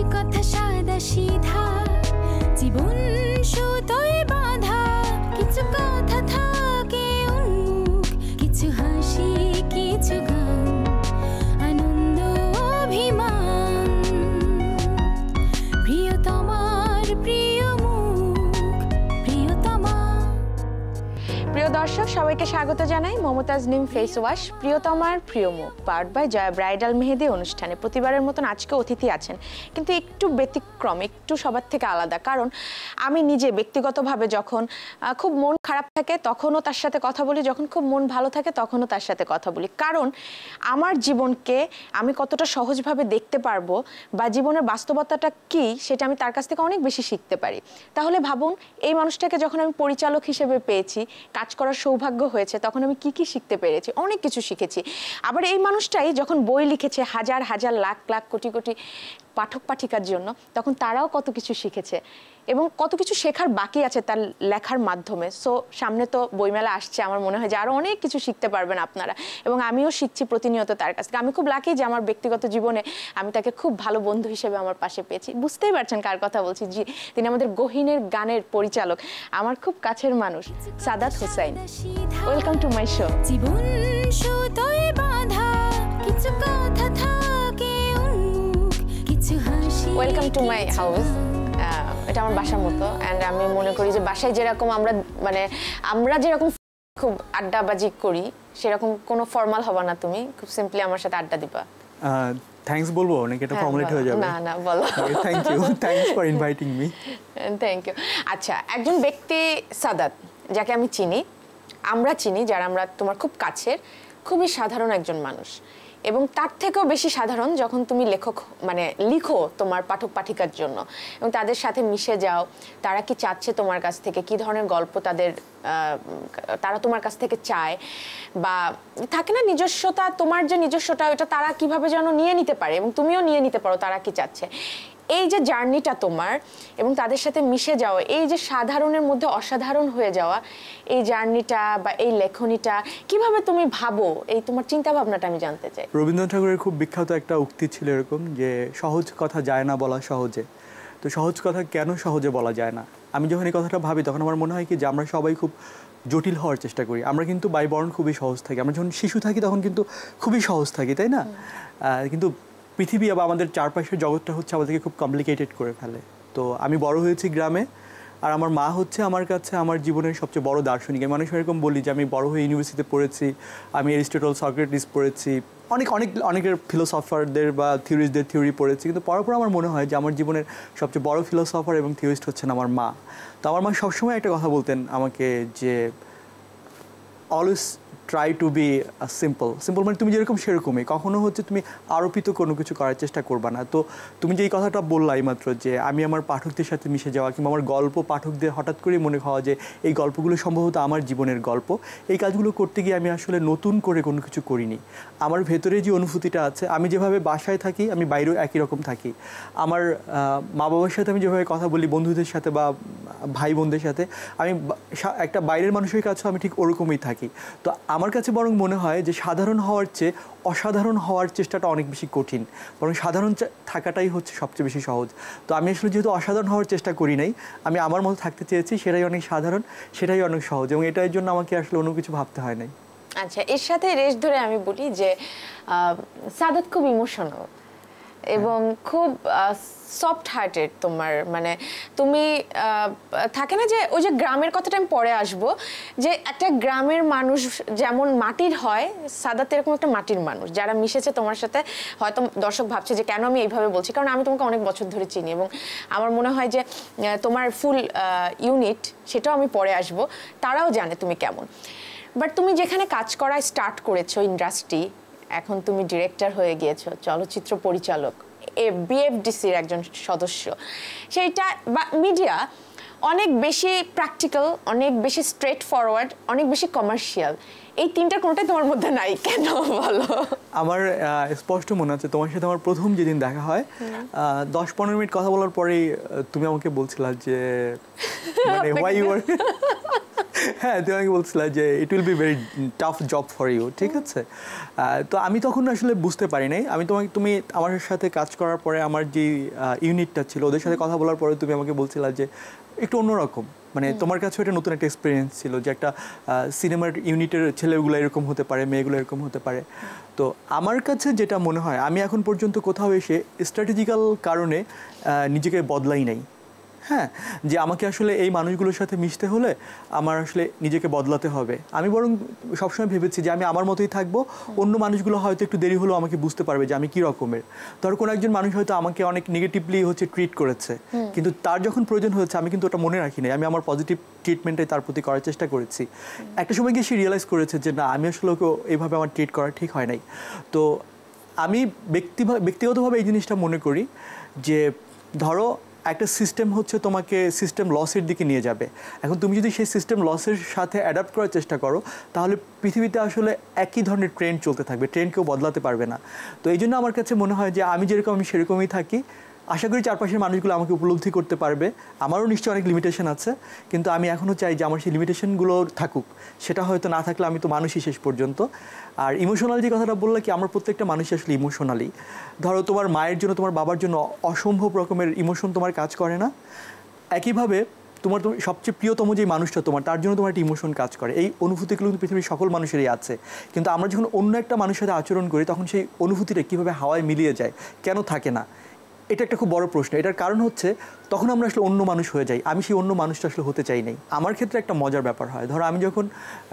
কিছু কথা সাদা সিধা জীবন সুতোয় বাঁধা কিছু কথা থাকে উন্মুখ কিছু হাসি কিছু গান আনন্দ অভিমান প্রিয়তমার প্রিয় মুখ প্রিয়তমা। প্রিয় দর্শক সবাইকে স্বাগত জানাই মমতাজ নিম ফেস ওয়াশ প্রিয়তমার প্রিয় মুখ পার্ট বাই জয়া ব্রাইডাল মেহেদি অনুষ্ঠানে। প্রতিবারের মতন আজকে অতিথি আছেন, কিন্তু একটু ব্যতিক্রম, একটু সবার থেকে আলাদা। কারণ আমি নিজে ব্যক্তিগতভাবে যখন খুব মন খারাপ থাকে তখনও তার সাথে কথা বলি, যখন খুব মন ভালো থাকে তখনও তার সাথে কথা বলি। কারণ আমার জীবনকে আমি কতটা সহজভাবে দেখতে পারবো বা জীবনের বাস্তবতাটা কি সেটা আমি তার কাছ থেকে অনেক বেশি শিখতে পারি। তাহলে ভাবুন, এই মানুষটাকে যখন আমি পরিচালক হিসেবে পেয়েছি, কাজ করার সৌভাগ্য হয়েছে, তখন আমি কি কি শিখতে পেরেছি, অনেক কিছু শিখেছি। আবার এই মানুষটাই যখন বই লিখেছে হাজার হাজার লাখ লাখ কোটি কোটি পাঠক পাঠিকার জন্য, তখন তারাও কত কিছু শিখেছে এবং কত কিছু শেখার বাকি আছে তার লেখার মাধ্যমে। সো সামনে তো বইমেলা আসছে, আমার মনে হয় যে আরও অনেক কিছু শিখতে পারবেন আপনারা, এবং আমিও শিখছি প্রতিনিয়ত তার কাছ থেকে। আমি খুব লাকি যে আমার ব্যক্তিগত জীবনে আমি তাকে খুব ভালো বন্ধু হিসেবে আমার পাশে পেয়েছি। বুঝতেই পারছেন কার কথা বলছি। জি, তিনি আমাদের গহিনের গানের পরিচালক, আমার খুব কাছের মানুষ, Sadat Hossain. Welcome to my show. জীবন সুতোয় বাঁধা কিছু কথা থাকে উন্মুখ কিছু হাসি। Welcome to my house. এটা আমার বাসার মতো, অ্যান্ড আমি মনে করি যে বাসায় যেরকম আমরা যেরকম খুব আড্ডাবাজি করি সেরকম কোনো ফর্মাল হবে না। তুমি খুব সিম্পলি আমার সাথে আড্ডা দিবা। থ্যাঙ্কস বলবো নাকি এটা ফর্মালিট হয়ে যাবে? না না, বলো। Thank you, thanks for inviting me. Thank you. আচ্ছা, একজন ব্যক্তি সাদাত, যাকে আমি চিনি, আমরা চিনি, যারা আমরা তোমার খুব কাছের, খুবই সাধারণ একজন মানুষ। এবং তার থেকেও বেশি সাধারণ যখন তুমি লিখো তোমার পাঠক পাঠিকার জন্য এবং তাদের সাথে মিশে যাও। তারা কি চাচ্ছে তোমার কাছ থেকে, কি ধরনের গল্প তারা তোমার কাছ থেকে চায়, বা থাকে না নিজস্বতা, তোমার যে নিজস্বতা ওটা তারা কিভাবে যেন নিয়ে নিতে পারে এবং তুমিও নিয়ে নিতে পারো তারা কি চাচ্ছে। এই যে জার্নিটা তোমার এবং তাদের সাথে মিশে যাওয়া, এই যে সাধারণের মধ্যে অসাধারণ হয়ে যাওয়া, এই জার্নিটা বা এই লেখনীটা কিভাবে তুমি ভাবো, এই তোমার চিন্তা ভাবনাটা আমি জানতে চাই। রবীন্দ্রনাথ ঠাকুরের খুব বিখ্যাত একটা উক্তি ছিল এরকম, যে সহজ কথা যায় না বলা সহজে। তো সহজ কথা কেন সহজে বলা যায় না? আমি যখন এই কথাটা ভাবি তখন আমার মনে হয় কি যে আমরা সবাই খুব জটিল হওয়ার চেষ্টা করি। আমরা কিন্তু বায়বরণ খুবই সহজ থাকি, আমরা যখন শিশু থাকি তখন কিন্তু খুবই সহজ থাকি, তাই না? কিন্তু পৃথিবী বা আমাদের চারপাশের জগৎটা হচ্ছে আমাদেরকে খুব কমপ্লিকেটেড করে ফেলে। তো আমি বড় হয়েছি গ্রামে, আর আমার মা হচ্ছে আমার কাছে আমার জীবনের সবচেয়ে বড় দার্শনিক। আমি মানুষ এরকম বলি যে আমি বড় হয়ে ইউনিভার্সিটিতে পড়েছি, আমি অ্যারিস্টটল, সক্রেটিস পড়েছি, অনেকের ফিলোসফারদের বা থিওরিস্টদের থিওরি পড়েছি, কিন্তু পড়ার পর আমার মনে হয় যে আমার জীবনের সবচেয়ে বড় ফিলোসফার এবং থিওরিস্ট হচ্ছেন আমার মা। তো আমার মা সবসময় একটা কথা বলতেন আমাকে, যে always try to be simple মানে তুমি যেরকম সেরকমই, কখনো হচ্ছে তুমি আরোপিত কোনো কিছু করার চেষ্টা করবা না। তো তুমি যে এই কথাটা বললা এইমাত্র, যে আমি আমার পাঠকদের সাথে মিশে যাওয়া কিংবা আমার গল্প পাঠকদের হঠাৎ করেই মনে হওয়া যে এই গল্পগুলো সম্ভবত আমার জীবনের গল্প, এই কাজগুলো করতে গিয়ে আমি আসলে নতুন করে কোনো কিছু করিনি। আমার ভেতরে যে অনুভূতিটা আছে, আমি যেভাবে বাসায় থাকি আমি বাইরেও একই রকম থাকি। আমার মা বাবার সাথে আমি যেভাবে কথা বলি, বন্ধুদের সাথে বা ভাই বোনদের সাথে, আমি একটা বাইরের মানুষের কাছেও আমি ঠিক ওরকমই থাকি। তো আমার কাছে বরং মনে হয় যে সাধারণ হওয়ার চেয়ে অসাধারণ হওয়ার চেষ্টাটা অনেক বেশি কঠিন, বরং সাধারণ থাকাটাই হচ্ছে সবচেয়ে বেশি সহজ। তো আমি আসলে যেহেতু অসাধারণ হওয়ার চেষ্টা করি নাই, আমি আমার মতো থাকতে চেয়েছি, সেটাই অনেক সাধারণ, সেটাই অনেক সহজ, এবং এটার জন্য আমাকে আসলে অন্য কিছু ভাবতে হয় নাই। আচ্ছা, এর সাথে রেশ ধরে আমি বলি যে সাদাত খুব ইমোশনাল এবং খুব সফট হার্টেড। তোমার তুমি থাকে না যে ওই যে গ্রামের কথাটা আমি পরে আসবো, যে একটা গ্রামের মানুষ যেমন মাটির হয়, সাদাত এরকম একটা মাটির মানুষ যারা মিশেছে তোমার সাথে। হয়তো দর্শক ভাবছে যে কেন আমি এইভাবে বলছি, কারণ আমি তোমাকে অনেক বছর ধরে চিনি এবং আমার মনে হয় যে তোমার ফুল ইউনিট, সেটাও আমি পরে আসবো, তারাও জানে তুমি কেমন। বাট তুমি যেখানে কাজ করা স্টার্ট করেছো ইন্ডাস্ট্রি, এখন তুমি ডিরেক্টর হয়ে গিয়েছো, চলচ্চিত্র পরিচালক, বিএফডিসির একজন সদস্য, সেইটা বা মিডিয়া অনেক বেশি প্র্যাকটিক্যাল, অনেক বেশি স্ট্রেট ফরওয়ার্ড, অনেক বেশি কমার্শিয়াল। এই তিনটা কোনটাই তোমার মধ্যে নাই, কেন বলো? আমার স্পষ্ট মনে আছে তোমার সাথে আমার প্রথম যেদিন দেখা হয়, 10-15 মিনিট কথা বলার পরেই তুমি আমাকে বলছিলা যে হোয়াই ইউ আর হ্যাঁ তুমি আমাকে বলছিলা যে it will be very tough job for you, ঠিক আছে। তো আমি তখন আসলে বুঝতে পারি নাই। তুমি আমার সাথে কাজ করার পরে আমার যে ইউনিটটা ছিল ওদের সাথে কথা বলার পরে তুমি আমাকে বলছিলা যে একটু অন্যরকম, মানে তোমার কাছে এটা নতুন একটা এক্সপিরিয়েন্স ছিল যে একটা সিনেমার ইউনিটের ছেলেগুলো এরকম হতে পারে, মেয়েগুলো এরকম হতে পারে। তো আমার কাছে যেটা মনে হয়, আমি এখন পর্যন্ত কোথাও এসে স্ট্র্যাটেজিক্যাল কারণে নিজেকে বদলাই নাই। হ্যাঁ, যে আমাকে আসলে এই মানুষগুলোর সাথে মিশতে হলে আমার আসলে নিজেকে বদলাতে হবে। আমি বরং সবসময় ভেবেছি যে আমি আমার মতোই থাকবো, অন্য মানুষগুলো হয়তো একটু দেরি হলেও আমাকে বুঝতে পারবে যে আমি কী রকমের। ধরো কোনো একজন মানুষ হয়তো আমাকে অনেক নেগেটিভলি ট্রিট করেছে, কিন্তু তার যখন প্রয়োজন হয়েছে আমি কিন্তু ওটা মনে রাখি নাই, আমি আমার পজিটিভ ট্রিটমেন্টটাই তার প্রতি করার চেষ্টা করেছি। একটা সময় গিয়ে সে রিয়েলাইজ করেছে যে না, আমি আসলে ওকে এইভাবে আমার ট্রিট করা ঠিক হয় নাই। তো আমি ব্যক্তিগতভাবে এই জিনিসটা মনে করি যে ধরো একটা সিস্টেম তোমাকে সিস্টেম লসের দিকে নিয়ে যাবে। এখন তুমি যদি সেই সিস্টেম লসের সাথে অ্যাডাপ্ট করার চেষ্টা করো তাহলে পৃথিবীতে আসলে একই ধরনের ট্রেন্ড চলতে থাকবে, ট্রেন্ড কেউ বদলাতে পারবে না। তো এই জন্য আমার কাছে মনে হয় যে আমি যেরকম আমি সেরকমই থাকি। আশা করি চারপাশের মানুষগুলো আমাকে উপলব্ধি করতে পারবে। আমারও নিশ্চয়ই অনেক লিমিটেশন আছে, কিন্তু আমি এখনও চাই যে আমার সেই লিমিটেশনগুলো থাকুক। সেটা হয়তো না থাকলে আমি তো মানুষই শেষ পর্যন্ত। আর ইমোশনাল যে কথাটা বললে কি, আমার প্রত্যেকটা মানুষই আসলে ইমোশনালি। ধরো তোমার মায়ের জন্য তোমার বাবার জন্য অসম্ভব রকমের ইমোশন তোমার কাজ করে না, একইভাবে তোমার সবচেয়ে প্রিয়তম যে মানুষটা তোমার, তার জন্য তোমার একটা ইমোশন কাজ করে। এই অনুভূতিগুলো কিন্তু পৃথিবীর সকল মানুষেরই আছে, কিন্তু আমরা যখন অন্য একটা মানুষের সাথে আচরণ করি তখন সেই অনুভূতিটা কীভাবে হাওয়ায় মিলিয়ে যায়, কেন থাকে না, এটা একটা খুব বড় প্রশ্ন। এটার কারণ তখন আমরা আসলে অন্য মানুষ হয়ে যাই। আমি সেই অন্য মানুষটা আসলে হতে চাই নাই। আমার ক্ষেত্রে একটা মজার ব্যাপার হয়, ধরো আমি যখন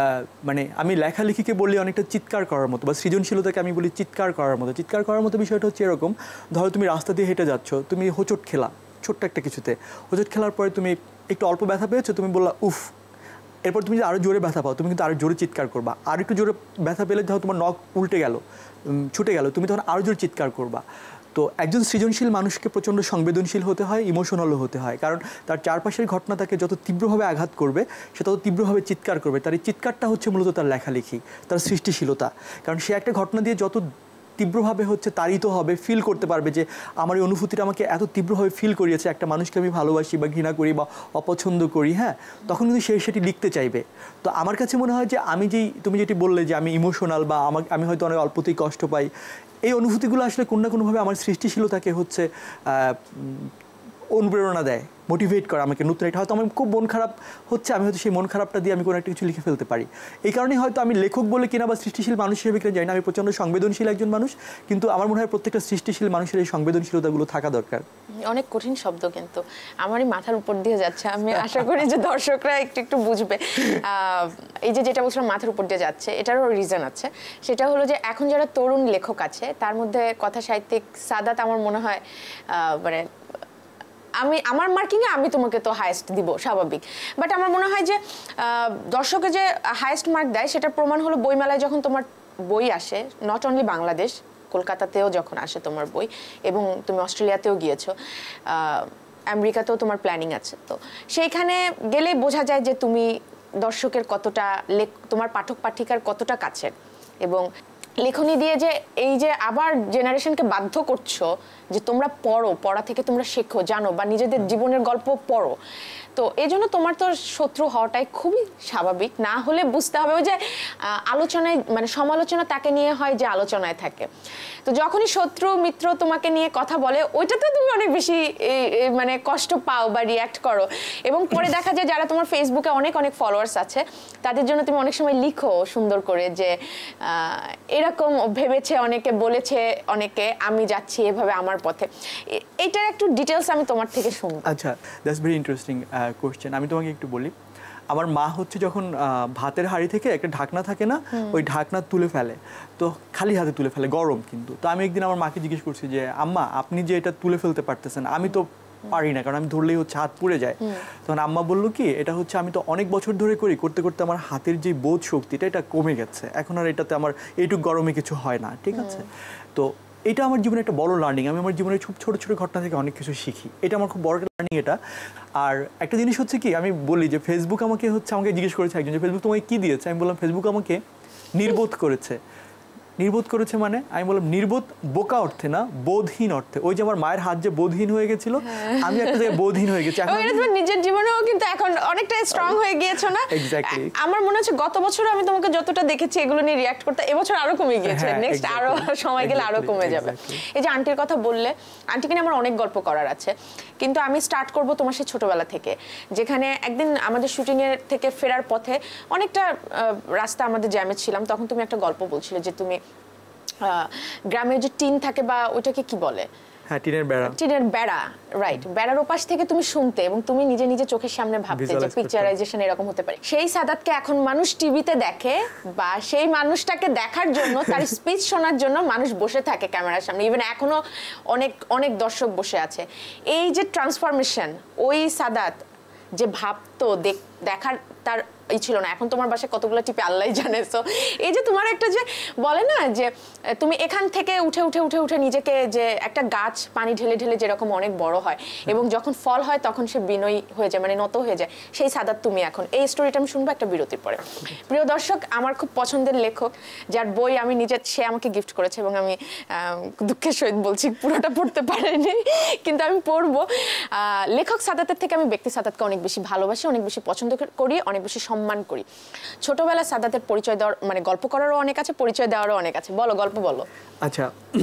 আমি লেখালেখিকে বলি অনেকটা চিৎকার করার মতো, বা সৃজনশীলতাকে আমি বলি চিৎকার করার মতো। চিৎকার করার মতো বিষয়টা হচ্ছে এরকম, ধরো তুমি রাস্তা দিয়ে হেঁটে যাচ্ছ, তুমি হোঁচট খেলা ছোট্ট একটা কিছুতে, হোঁচট খেলার পরে তুমি একটু অল্প ব্যথা পেয়েছো, তুমি বললা উফ। এরপর তুমি যদি আরও জোরে ব্যথা পাও, তুমি কিন্তু আরও জোরে চিৎকার করবা। আর একটু জোরে ব্যথা পেলে ধরো তোমার নখ উল্টে গেল, ছুটে গেল, তুমি তখন আরও জোরে চিৎকার করবা। তো একজন সৃজনশীল মানুষকে প্রচণ্ড সংবেদনশীল হতে হয়, ইমোশনালও হতে হয়, কারণ তার চারপাশের ঘটনা তাকে যত তীব্রভাবে আঘাত করবে সে তত তীব্রভাবে চিৎকার করবে। তার এই চিৎকারটা মূলত তার লেখালেখি, তার সৃষ্টিশীলতা। কারণ সে একটা ঘটনা দিয়ে যত তীব্রভাবে তাড়িত হবে, ফিল করতে পারবে যে আমার এই অনুভূতিটা আমাকে এত তীব্রভাবে ফিল করিয়েছে, একটা মানুষকে আমি ভালোবাসি বা ঘৃণা করি বা অপছন্দ করি, হ্যাঁ, তখন কিন্তু সে সেটি লিখতে চাইবে। তো আমার কাছে মনে হয় যে তুমি যেটি বললে যে আমি ইমোশনাল বা আমি হয়তো অনেক অল্পতেই কষ্ট পাই, এই অনুভূতিগুলো আসলে কোনো না কোনোভাবে আমার সৃষ্টিশীলতাকে অনুপ্রেরণা দেয়, মোটিভেট করে আমাকে নতুন। এটা হয়তো আমার খুব মন খারাপ আমি হয়তো সেই মন খারাপটা দিয়ে আমি কোনো একটা কিছু লিখে ফেলতে পারি। এই কারণেই হয়তো আমি লেখক বলে কিনা বা সৃষ্টিশীল মানুষ হিসেবে কিনা জানি না, আমি প্রচণ্ড সংবেদনশীল একজন মানুষ, কিন্তু আমার মনে হয় প্রত্যেকটা সৃষ্টিশীল মানুষের এই সংবেদনশীলতাগুলো থাকা দরকার। অনেক কঠিন শব্দ, কিন্তু আমারই মাথার উপর দিয়ে যাচ্ছে। আমি আশা করি যে দর্শকরা একটু বুঝবে। এই যেটা বলছিলাম মাথার উপর দিয়ে যাচ্ছে, এটারও রিজন আছে। সেটা হলো যে এখন যারা তরুণ লেখক আছে তার মধ্যে কথা সাহিত্যিক সাদাত আমার মনে হয় আমার মার্কিংয়ে আমি তোমাকে তো হাইয়েস্ট দিব, স্বাভাবিক। বাট আমার মনে হয় যে দর্শকে যে হাইয়েস্ট মার্ক দেয় সেটার প্রমাণ হলো বইমেলায় যখন তোমার বই আসে, নট অনলি বাংলাদেশ, কলকাতাতেও যখন আসে তোমার বই, এবং তুমি অস্ট্রেলিয়াতেও গিয়েছো, আমেরিকাতেও তোমার প্ল্যানিং আছে। তো সেইখানে গেলেই বোঝা যায় যে তুমি দর্শকের কতটা, তোমার পাঠক পাঠিকার কতটা কাছের, এবং লেখনী দিয়ে যে আবার জেনারেশনকে বাধ্য করছো যে তোমরা পড়া থেকে তোমরা শেখো, জানো, বা নিজেদের জীবনের গল্প পড়ো। তো এই জন্য তোমার তো শত্রু হওয়াটাই খুবই স্বাভাবিক। না হলে বুঝতে হবে ওই যে আলোচনায়, সমালোচনা তাকে নিয়ে হয় যে আলোচনায় থাকে। তো যখনই শত্রু মিত্র তোমাকে নিয়ে কথা বলে, ওইটাতে তুমি অনেক বেশি কষ্ট পাও বা রিয়্যাক্ট করো, এবং পরে দেখা যায় যারা তোমার ফেসবুকে অনেক ফলোয়ার্স আছে তাদের জন্য তুমি অনেক সময় লিখো সুন্দর করে যে এরকম ভেবেছে অনেকে, বলেছে অনেকে, আমি যাচ্ছি এভাবে আমার পথে। এইটার একটু ডিটেলস আমি তোমার থেকে শুনবো। আচ্ছা, দ্যাটস ভেরি ইন্টারেস্টিং কোয়েশ্চেন। আমি তোমাকে একটু বলি, আমার মা যখন ভাতের হাঁড়ি থেকে একটা ঢাকনা থাকে না, ওই ঢাকনা তুলে ফেলে, তো খালি হাতে তুলে ফেলে, গরম কিন্তু। তো আমি একদিন আমার মাকে জিজ্ঞেস করছি যে আম্মা, আপনি যে এটা তুলে ফেলতে পারতেছেন, আমি তো পারি না, কারণ আমি ধরলেই হাত পুড়ে যায়। তখন আম্মা বললো কি, এটা আমি তো অনেক বছর ধরে করতে করতে আমার হাতের যে বোধ শক্তিটা এটা কমে গেছে, এখন আর এটাতে আমার এইটুকু গরমে কিছু হয় না, ঠিক আছে। তো এটা আমার জীবনে একটা বড় লার্নিং। আমি আমার জীবনের খুব ছোট ছোট ঘটনা থেকে অনেক কিছু শিখি, এটা আমার খুব বড় লার্নিং এটা। আর একটা জিনিস কি, আমি বলি যে ফেসবুক আমাকে জিজ্ঞেস করেছে একজন যে ফেসবুক তোমাকে কি দিয়েছে, আমি বললাম ফেসবুক আমাকে নির্বোধ করেছে। নির্বোধ করেছে মানে আমি বললাম নির্বোধ বোকা অর্থে না, বোধহীন অর্থে। ওই যে আমার মায়ের হাত যে বোধহীন হয়ে গেছিল, আমি একটা জায়গায় বোধহীন হয়ে গেছি। তোমার নিজের জীবনেও কিন্তু এখন অনেকটা স্ট্রং হয়ে গিয়েছো না? এক্স্যাক্টলি। আমার মনে হচ্ছে গত বছর আমি তোমাকে যতটা দেখেছি এগুলো নিয়ে রিঅ্যাক্ট করতে, এবছর আরো কমে গিয়েছে, নেক্সট আরো সময় গেলে আরো কমে যাবে। এই যে আন্টির কথা বললে, আন্টিকে নিয়ে আমার অনেক গল্প করার আছে, কিন্তু আমি স্টার্ট করব তোমার সেই ছোটবেলা থেকে, যেখানে একদিন আমাদের শুটিং এর থেকে ফেরার পথে অনেকটা রাস্তা আমাদের জ্যামে ছিলাম, তখন তুমি একটা গল্প বলছিলে যে তুমি গ্রামে যে টিন থাকে বা ওইটাকে কি বলে, হ্যাঁ টিনের বেড়া, টিনের বেড়া, রাইট, বেড়ার ওপাশ থেকে তুমি শুনতে এবং তুমি নিজে নিজে চোখের সামনে ভাবতে যে পিকচারাইজেশন এরকম হতে পারে। সেই সাদাতকে এখন মানুষ টিভিতে দেখে বা সেই মানুষটাকে দেখার জন্য, তার স্পিচ শোনার জন্য মানুষ বসে থাকে ক্যামেরার সামনে, ইভেন এখনো অনেক অনেক দর্শক বসে আছে। এই যে ট্রান্সফরমেশন, ওই সাদাত যে ভাবতো দেখার তার ছিল না, এখন তোমার বাসায় কতগুলো টিপে আল্লাহই জানে। সো এই যে তোমার একটা যে বলে না যে তুমি এখান থেকে উঠে উঠে উঠে উঠে নিজেকে, যে একটা গাছ পানি ঢেলে ঢেলে যেরকম অনেক বড় হয় এবং যখন ফল হয় তখন সে বিনয়ী হয়ে যায়, মানে নত হয়ে যায়, সেই সাদাত তুমি এখন। এই স্টোরিটা আমি শুনবো একটা বিরতির পরে। প্রিয় দর্শক, আমার খুব পছন্দের লেখক, যার বই আমি নিজে, সে আমাকে গিফট করেছে এবং আমি দুঃখের সহিত বলছি পুরোটা পড়তে পারিনি, কিন্তু আমি পড়বো। লেখক সাদাতের থেকে আমি ব্যক্তি সাদাতকে অনেক বেশি ভালোবাসি, অনেক বেশি পছন্দ করি, অনেক বেশি সম্মান করি। ছোটবেলা সাদাতের পরিচয় দেওয়ার, মানে গল্প করারও অনেক আছে, পরিচয় দেওয়ারও অনেক আছে। বলো, গল্প বলো। আচ্ছা,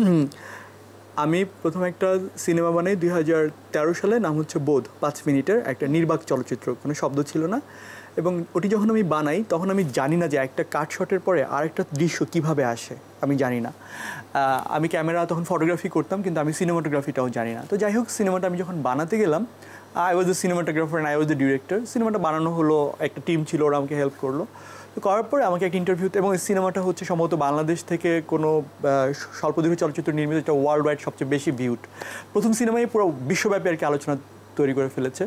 আমি প্রথম একটা সিনেমা বানাই 2013 সালে, নাম হচ্ছে বোধ, 5 মিনিটের একটা নির্বাক চলচ্চিত্র, কোনো শব্দ ছিল না। এবং ওটি যখন আমি বানাই তখন আমি জানি না যে একটা কাট শটের পরে আরেকটা দৃশ্য কিভাবে আসে, আমি জানি না। আমি ক্যামেরা তখন ফটোগ্রাফি করতাম, কিন্তু আমি সিনেমাটোগ্রাফিটাও জানি না। তো যাই হোক, সিনেমাটা আমি যখন বানাতে গেলাম, I was the cinematographer and I was the director. সিনেমাটা বানানো হলো, একটা টিম ছিল, ওরা আমাকে হেল্প করলো। তো করার পরে আমাকে একটা ইন্টারভিউতে, এবং এই সিনেমাটা হচ্ছে সম্ভবত বাংলাদেশ থেকে কোনো স্বল্পদৈর্ঘ্য চলচ্চিত্র নির্মিত একটা ওয়ার্ল্ড ওয়াইড সবচেয়ে বেশি ভিউড প্রথম সিনেমায় পুরো বিশ্বব্যাপী আর কি আলোচনা তৈরি করে ফেলেছে।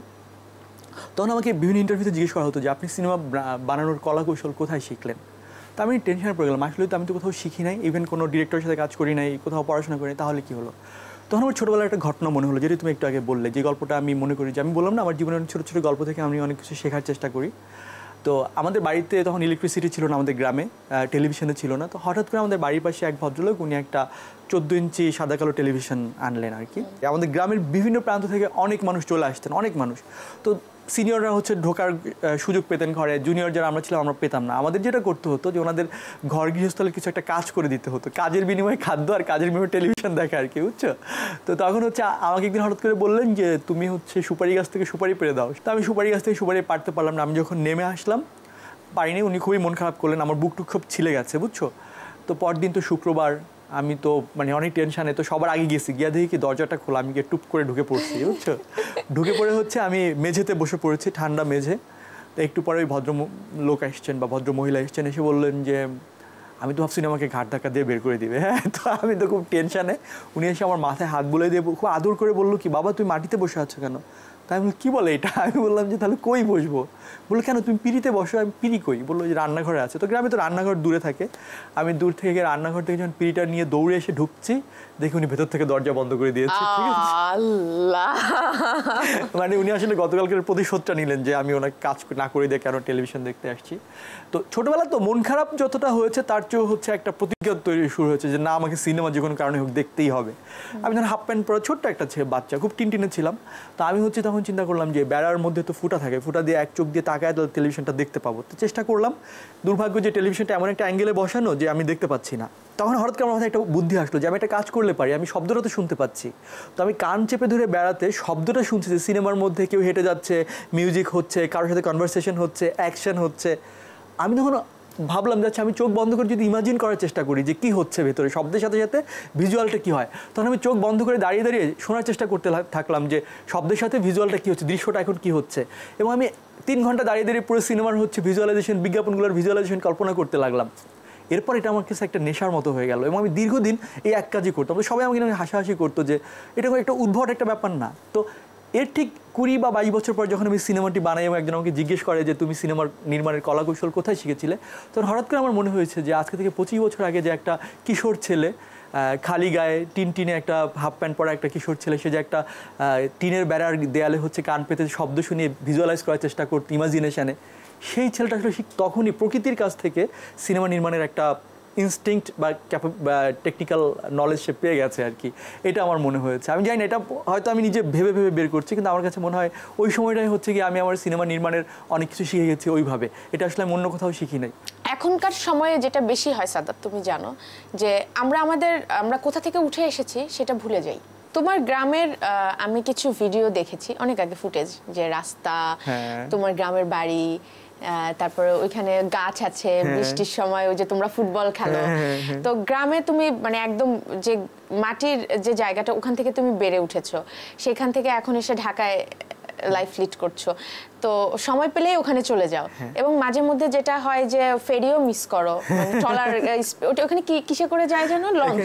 তখন আমাকে বিভিন্ন ইন্টারভিউতে জিজ্ঞেস করা হতো যে আপনি সিনেমা বানানোর কলা কৌশল কোথায় শিখলেন। তো আমি টেনশনে পড়ে গেলাম, আসলে তো আমি তো কোথাও শিখি নাই, ইভেন কোনো ডিরেক্টরের সাথে কাজ করি নাই, কোথাও পড়াশোনা করি নাই, তাহলে কী হলো। তখন আমার ছোটোবেলার একটা ঘটনা মনে হলো, যেটা তুমি একটু আগে বললে, যে গল্পটা আমি মনে করি যে আমি বললাম না আমার জীবনের ছোটো ছোটো গল্প থেকে আমি অনেক কিছু শেখার চেষ্টা করি। তো আমাদের বাড়িতে তখন ইলেকট্রিসিটি ছিল না, আমাদের গ্রামে টেলিভিশনে ছিল না। তো হঠাৎ করে আমাদের বাড়ির পাশে এক ভদ্রলোক, উনি একটা 14 ইঞ্চি সাদা কালো টেলিভিশন আনলেন আর কি। আমাদের গ্রামের বিভিন্ন প্রান্ত থেকে অনেক মানুষ চলে আসতেন, অনেক মানুষ। তো সিনিয়ররা হচ্ছে ঢোকার সুযোগ পেতেন ঘরে, জুনিয়র যারা আমরা ছিলাম আমরা পেতাম না। আমাদের যেটা করতে হতো যে ওনাদের ঘর গৃহস্থলে কিছু একটা কাজ করে দিতে হতো, কাজের বিনিময়ে খাদ্য আর কাজের বিনিময়ে টেলিভিশন দেখা আর কি, বুঝছো। তো তখন হচ্ছে আমাকে একদিন হঠাৎ করে বললেন যে তুমি হচ্ছে সুপারি গাছ থেকে সুপারি পেড়ে দাও। তো আমি সুপারি গাছ থেকে সুপারি পাড়তে পারলাম না। আমি যখন নেমে আসলাম পারিনি, উনি খুবই মন খারাপ করলেন, আমার বুক টুক খুব ছিলে গেছে, বুঝছো। তো পরদিন তো শুক্রবার, আমি তো মানে অনেক টেনশানে, তো সবার আগে গেছি, গিয়ে দেখি কি দরজাটা খোলা, আমি গিয়ে টুপ করে ঢুকে পড়ছি, বুঝছো। ঢুকে পড়ে হচ্ছে আমি মেঝেতে বসে পড়েছি, ঠান্ডা মেঝে। তো একটু পরে ওই ভদ্র লোক আসছেন বা ভদ্র মহিলা এসছেন, এসে বললেন যে আমি তো ভাবছি আমাকে ঘাট ধাক্কা দিয়ে বের করে দিবে। হ্যাঁ, তো আমি তো খুব টেনশানে। উনি এসে আমার মাথায় হাত বুলিয়ে দিয়ে খুব আদর করে বললো কি, বাবা তুমি মাটিতে বসে আছো কেন? তাই আমি কী বলে এটা? আমি বললাম যে তাহলে কই বসবো? বললো কেন তুমি পিড়িতে বসো। আমি পিড়ি কই? বললো যে রান্নাঘরে আছে। তো গ্রামে তো রান্নাঘর দূরে থাকে। আমি দূর থেকে গিয়ে রান্নাঘর থেকে যখন পিড়িটা নিয়ে দৌড়ে এসে ঢুকছি, দেখি উনি ভেতর থেকে দরজা বন্ধ করে দিয়েছে। ঠিক আছে, আল্লাহ, মানে উনি আসলে গতকালকের প্রতিশোধটা নিলেন যে আমি ওনাকে কাজ না করে দিয়ে কেন টেলিভিশন দেখতে আসছি। তো ছোটবেলা তো মন খারাপ যতটা হয়েছে তার চেয়েও হচ্ছে একটা প্রতিজ্ঞা তৈরি শুরু হয়েছে যে না, আমাকে সিনেমা যে কোনো কারণে হোক দেখতেই হবে। আমি যখন হাফ প্যান্ট পরা ছোট্ট একটা বাচ্চা, খুব টিনটিনে ছিলাম। তো আমি হচ্ছে তখন চিন্তা করলাম যে বেড়ার মধ্যে তো ফুটা থাকে, ফুটা দিয়ে এক চোখ দিয়ে তাকায় তাহলে টেলিভিশনটা দেখতে পাবো। তো চেষ্টা করলাম, দুর্ভাগ্য যে টেলিভিশনটা এমন একটা অ্যাঙ্গেলে বসানো যে আমি দেখতে পাচ্ছি না। তখন হঠাৎ করে আমার মাথায় একটা বুদ্ধি আসলো যে আমি একটা কাজ করলে পারি, আমি শব্দটা তো শুনতে পাচ্ছি। তো আমি কান চেপে ধরে বেড়াতে শব্দটা শুনছি যে সিনেমার মধ্যে কেউ হেঁটে যাচ্ছে, মিউজিক হচ্ছে, কারোর সাথে কনভারসেশন হচ্ছে, অ্যাকশন হচ্ছে। আমি তখন ভাবলাম যাচ্ছে আমি চোখ বন্ধ করে যদি ইমাজিন করার চেষ্টা করি যে কী হচ্ছে ভেতরে, শব্দের সাথে সাথে ভিজুয়ালটা কী হয়। তখন আমি চোখ বন্ধ করে দাঁড়িয়ে দাঁড়িয়ে শোনার চেষ্টা করতে থাকলাম যে শব্দের সাথে ভিজুয়ালটা কী হচ্ছে, দৃশ্যটা এখন কী হচ্ছে। এবং আমি 3 ঘন্টা দাঁড়িয়ে দাঁড়িয়ে পুরো সিনেমার হচ্ছে ভিজুয়ালাইজেশন, বিজ্ঞাপনগুলোর ভিজুয়ালাইজেশন কল্পনা করতে লাগলাম। এরপর এটা আমার কাছে একটা নেশার মতো হয়ে গেল এবং আমি দীর্ঘদিন এই এক কাজই করতাম। তো সবাই আমাকে হাসাহাসি করতো যে এটা একটা উদ্ভট একটা ব্যাপার না। তো এর ঠিক 20 বা 22 বছর পর যখন আমি সিনেমাটি বানাই এবং একজন আমাকে জিজ্ঞেস করে যে তুমি সিনেমার নির্মাণের কলাকৌশল কোথায় শিখেছিলে, তখন হঠাৎ করে আমার মনে হয়েছে যে আজকে থেকে 25 বছর আগে যে একটা কিশোর ছেলে, খালি গায়ে টিনে একটা হাফ প্যান্ট পরা একটা কিশোর ছেলে, সে যে একটা টিনের বেড়ার দেয়ালে হচ্ছে কান পেতে শব্দ শুনিয়ে ভিজুয়ালাইজ করার চেষ্টা করতো ইমাজিনেশানে, সেই ছেলেটা আসলে তখনই প্রকৃতির কাছ থেকে সিনেমা নির্মাণের একটা ইনস্টিংক্ট বা টেকনিক্যাল নলেজ সে পেয়ে গেছে আর কি, এটা আমার মনে হয়েছে। আমি জানি না এটা হয়তো আমি নিজে ভেবে ভেবে বের করছি, কিন্তু আমার কাছে মনে হয় ওই সময়টাই হচ্ছে কি আমি আমার সিনেমা নির্মাণের অনেক কিছু শিখে গেছি ওইভাবে, এটা আসলে আমি অন্য কোথাও শিখি নাই। এখনকার সময়ে যেটা বেশি হয় সাদাত, তুমি জানো যে আমরা কোথা থেকে উঠে এসেছি সেটা ভুলে যাই। তোমার গ্রামের আমি কিছু ভিডিও দেখেছি অনেক আগে, ফুটেজ, যে রাস্তা, তোমার গ্রামের বাড়ি, তারপরে ওইখানে গাছ আছে, বৃষ্টির সময় ওই যে তোমরা ফুটবল খেলো। তো গ্রামে তুমি মানে একদম যে মাটির যে জায়গাটা, ওখান থেকে তুমি বেড়ে উঠেছো, সেখান থেকে এখন এসে ঢাকায় লাইফ লিড করছো, তো সময় পেলেই ওখানে চলে যাও। এবং মাঝে মধ্যে যেটা হয় যে ফেরিও মিস করো, ট্রলার ওখানে কিসে করে যায় যেন,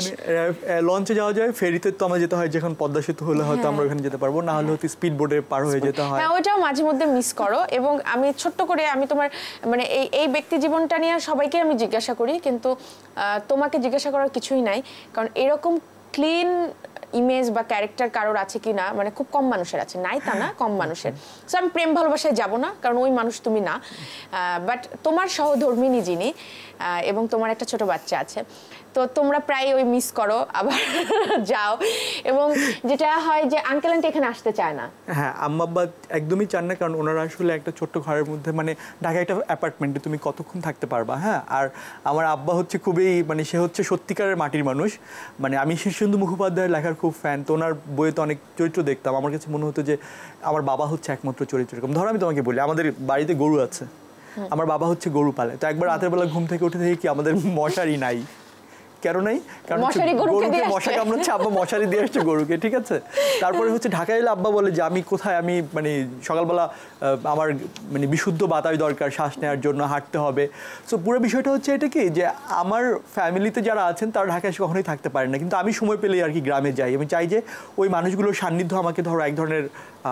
লঞ্চে যাওয়া যায়, ফেরিতে তো আমরা যেতে হয়, যখন পদ্মা সেতু হলে হয়তো আমরা ওখানে যেতে পারবো, না হলে হয়তো স্পিড বোটে পার হয়ে যেতে হয়। হ্যাঁ, ওইটাও মাঝে মধ্যে মিস করো। এবং আমি ছোট্ট করে আমি তোমার মানে এই ব্যক্তি জীবনটা নিয়ে সবাইকে আমি জিজ্ঞাসা করি, কিন্তু তোমাকে জিজ্ঞাসা করার কিছুই নাই, কারণ এরকম ক্লিন ইমেজ বা ক্যারেক্টার কারোর আছে কি না, মানে খুব কম মানুষের আছে, নাই তা না, কম মানুষের। সো আমি প্রেম ভালোবাসায় যাব না, কারণ ওই মানুষ তুমি না। বাট তোমার সহধর্মিণী যিনি, এবং তোমার একটা ছোট বাচ্চা আছে, তো তোমরা প্রায় ওই মিস করো, আবার যাও। এবং যেটা হয় যে আঙ্কেল আন্টি এখানে আসতে চায় না। হ্যাঁ, আম্মা আব্বা একদমই চান না, কারণ ওনারা আসলে একটা ছোট্ট ঘরের মধ্যে, মানে ঢাকায় একটা অ্যাপার্টমেন্টে তুমি কতক্ষণ থাকতে পারবা। হ্যাঁ, আর আমার আব্বা হচ্ছে খুবই, মানে সে হচ্ছে সত্যিকারের মাটির মানুষ। মানে আমি শীর্ষেন্দু মুখোপাধ্যায়ের লেখার খুব ফ্যান, তো ওনার বইয়ে তো অনেক চরিত্র দেখতাম, আমার কাছে মনে হতো যে আমার বাবা হচ্ছে একমাত্র চরিত্র এরকম। ধরো আমি তোমাকে বলি, আমাদের বাড়িতে গরু আছে, আমার বাবা হচ্ছে গরু পালে, তো একবার রাতের বেলা ঘুম থেকে উঠে দেখি কি আমাদের মশারি নাই। কেন নাই? কারণ গরুকে মশা কামড়াচ্ছে, আব্বা মশারি দিয়ে আসছে গরুকে, ঠিক আছে। তারপরে হচ্ছে ঢাকায় এলে আব্বা বলে যে আমি কোথায়, আমি মানে সকালবেলা আমার মানে বিশুদ্ধ বাতাস দরকার, শ্বাস নেওয়ার জন্য হাঁটতে হবে। সো পুরো বিষয়টা হচ্ছে এটা কি, যে আমার ফ্যামিলিতে যারা আছেন তারা ঢাকায় এসে কখনোই থাকতে পারেন না, কিন্তু আমি সময় পেলেই আর কি গ্রামে যাই। আমি চাই যে ওই মানুষগুলোর সান্নিধ্য আমাকে ধরো এক ধরনের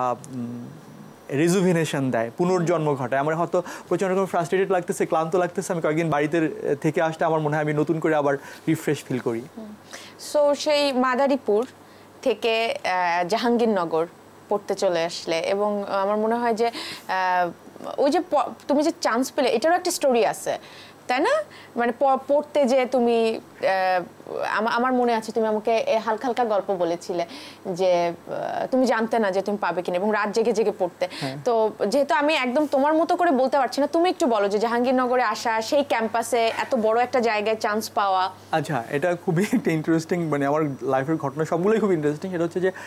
রিজুভিনেশন দেয়, পুনর্জন্ম ঘটায়। আমার হয়তো প্রচণ্ড রকম ফ্রাস্ট্রেটেড লাগতেছে, ক্লান্ত লাগতেছে, আমি কয়েকদিন বাড়িতে থেকে আসতে আমার মনে হয় আমি নতুন করে আবার রিফ্রেশ ফিল করি। সো সেই মাদারীপুর থেকে জাহাঙ্গীরনগর পড়তে চলে আসলে, এবং আমার মনে হয় যে ওই যে তুমি যে চান্স পেলে, এটারও একটা স্টোরি আছে, তাই না? মানে পড়তে যে তুমি, আমার মনে আছে তুমি আমাকে হালকা হালকা গল্প বলেছিলে যে তুমি জানতে না যে তুমি পাবে কিনা, এবং রাত জেগে জেগে পড়তে। তো যেহেতু আমি একদম তোমার মতো করে বলতে পারছি না, তুমি একটু বলো যে জাহাঙ্গীরনগরে আসা, সেই ক্যাম্পাসে এত বড় একটা জায়গায় চান্স পাওয়া। আচ্ছা, এটা খুবই একটা ইন্টারেস্টিং, মানে আমার লাইফের ঘটনা সবগুলোই খুব ইন্টারেস্টিং। সেটা হচ্ছে যে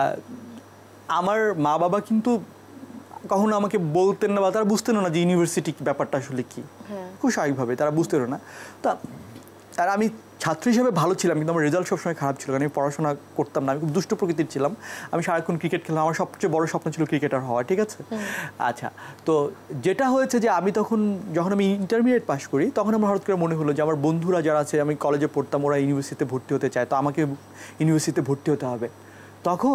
আমার মা বাবা কিন্তু কখনো আমাকে বলতেন না, বা তারা বুঝতেন না যে ইউনিভার্সিটি ব্যাপারটা আসলে কি, খুব স্বাভাবিকভাবে তারা বুঝতেন না। তা আর আমি ছাত্র হিসেবে ভালো ছিলাম, কিন্তু আমার রেজাল্ট সবসময় খারাপ ছিল, কারণ আমি পড়াশোনা করতাম না, আমি খুব দুষ্ট প্রকৃতির ছিলাম। আমি সারাক্ষণ ক্রিকেট খেলতাম, আমার সবচেয়ে বড় স্বপ্ন ছিল ক্রিকেটার হওয়া, ঠিক আছে। আচ্ছা, তো যেটা হয়েছে যে আমি যখন আমি ইন্টারমিডিয়েট পাস করি, তখন আমার হঠাৎ করে মনে হলো যে আমার বন্ধুরা যারা আছে, আমি কলেজে পড়তাম, ওরা ইউনিভার্সিটিতে ভর্তি হতে চায়, তো আমাকে ইউনিভার্সিটিতে ভর্তি হতে হবে। তখন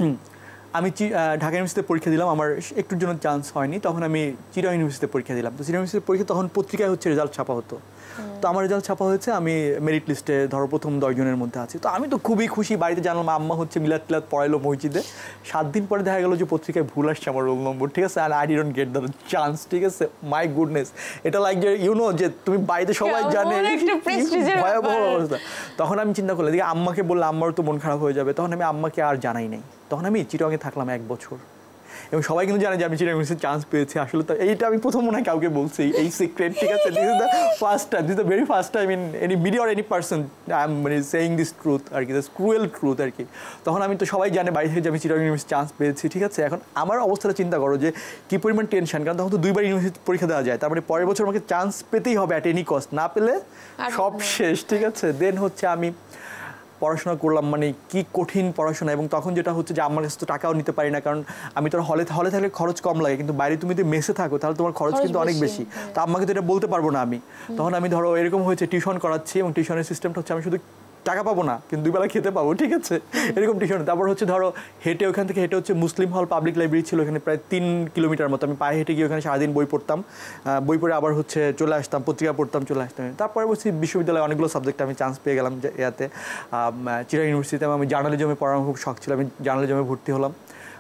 আমি ঢাকা ইউনিভার্সিটিতে পরীক্ষা দিলাম, আমার একটুর জন্য চান্স হয়নি, তখন আমি চিটাগং ইউনিভার্সিটিতে পরীক্ষা দিলাম। তো চিটাগং ইউনিভার্সিটিতে পরীক্ষা, তখন পত্রিকায় হচ্ছে রেজাল্ট ছাপা হতো, তো আমার রেজাল্ট ছাপা হয়েছে, আমি মেরিট লিস্টে ধরো প্রথম 10 জনের মধ্যে আছি। তো আমি তো খুবই খুশি, বাড়িতে জানলাম, আম্মা হচ্ছে মিলাদ টিলাদ পড়াইলো মসজিদে। 7 দিন পরে দেখা গেল যে পত্রিকায় ভুল আসছে আমার রোল নম্বর, ঠিক আছে, আর I didn't get the chance, ঠিক আছে। মাই গুডনেস, এটা লাইক যে যে তুমি বাড়িতে সবাই জানে, ভয়াবহ অবস্থা। তখন আমি চিন্তা করলাম, দেখি আম্মাকে বললে আম্মারও তো মন খারাপ হয়ে যাবে, তখন আমি আম্মাকে আর জানাই নাই। তখন আমি চিটাগংয়ে থাকলাম 1 বছর, এবং সবাই কিন্তু জানে যে আমি চিটাগং ইউনিভার্সিটিতে চান্স পেয়েছি। আসলে তো এইটা আমি প্রথম মনে হয় কাউকে বলছি, এই সিক্রেট, ঠিক আছে। This is the first time, this is the very first time in any media or any person I am মানে সেইং দিস ট্রুথ আর কি, দিস ক্রুয়েল ট্রুথ আর কি। তখন আমি তো সবাই জানে বাড়ি থেকে যে আমি চিটাগং ইউনিভার্সিটি চান্স পেয়েছি, ঠিক আছে। এখন আমার অবস্থাটা চিন্তা করো যে কী পরিমাণ টেনশন, কারণ তখন তো 2বার ইউনিভার্সিটি পরীক্ষা দেওয়া যায়, তারপরে পরের বছর আমাকে চান্স পেতেই হবে অ্যাট এনি কস্ট, না পেলে সব শেষ, ঠিক আছে। দেন হচ্ছে আমি পড়াশোনা করলাম, মানে কি কঠিন পড়াশোনা। এবং তখন যেটা হচ্ছে যে আমার কাছে তো টাকাও নিতে পারি না, কারণ আমি তো হলে থাকলে খরচ কম লাগে, কিন্তু বাইরে তুমি যদি মেসে থাকো তাহলে তোমার খরচ কিন্তু অনেক বেশি। তো আম্মাকে তো এটা বলতে পারবো না আমি। তখন আমি ধরো এরকম হয়েছে, টিউশন করাচ্ছি, এবং টিউশনের সিস্টেমটা হচ্ছে আমি শুধু টাকা পাবো না, কিন্তু 2 বেলা খেতে পাবো, ঠিক আছে, এরকম টিউশন। তারপর হচ্ছে ধরো হেঁটে, ওখান থেকে হেঁটে হচ্ছে মুসলিম হল পাবলিক লাইব্রেরি ছিল, এখানে প্রায় 3 কিলোমিটার মতো, আমি পায়ে হেঁটে গিয়ে ওখানে সারাদিন বই পড়তাম, বই পড়ে আবার হচ্ছে চলে আসতাম, পত্রিকা পড়তাম, চলে আসতাম। তারপরে বলছি বিশ্ববিদ্যালয়ে অনেকগুলো সাবজেক্টে আমি চান্স পেয়ে গেলাম ইয়াতে চিটাগং ইউনিভার্সিটিতে। আমি জার্নালিজমে পড়ার খুব শখ ছিল, আমি জার্নালিজমে ভর্তি হলাম।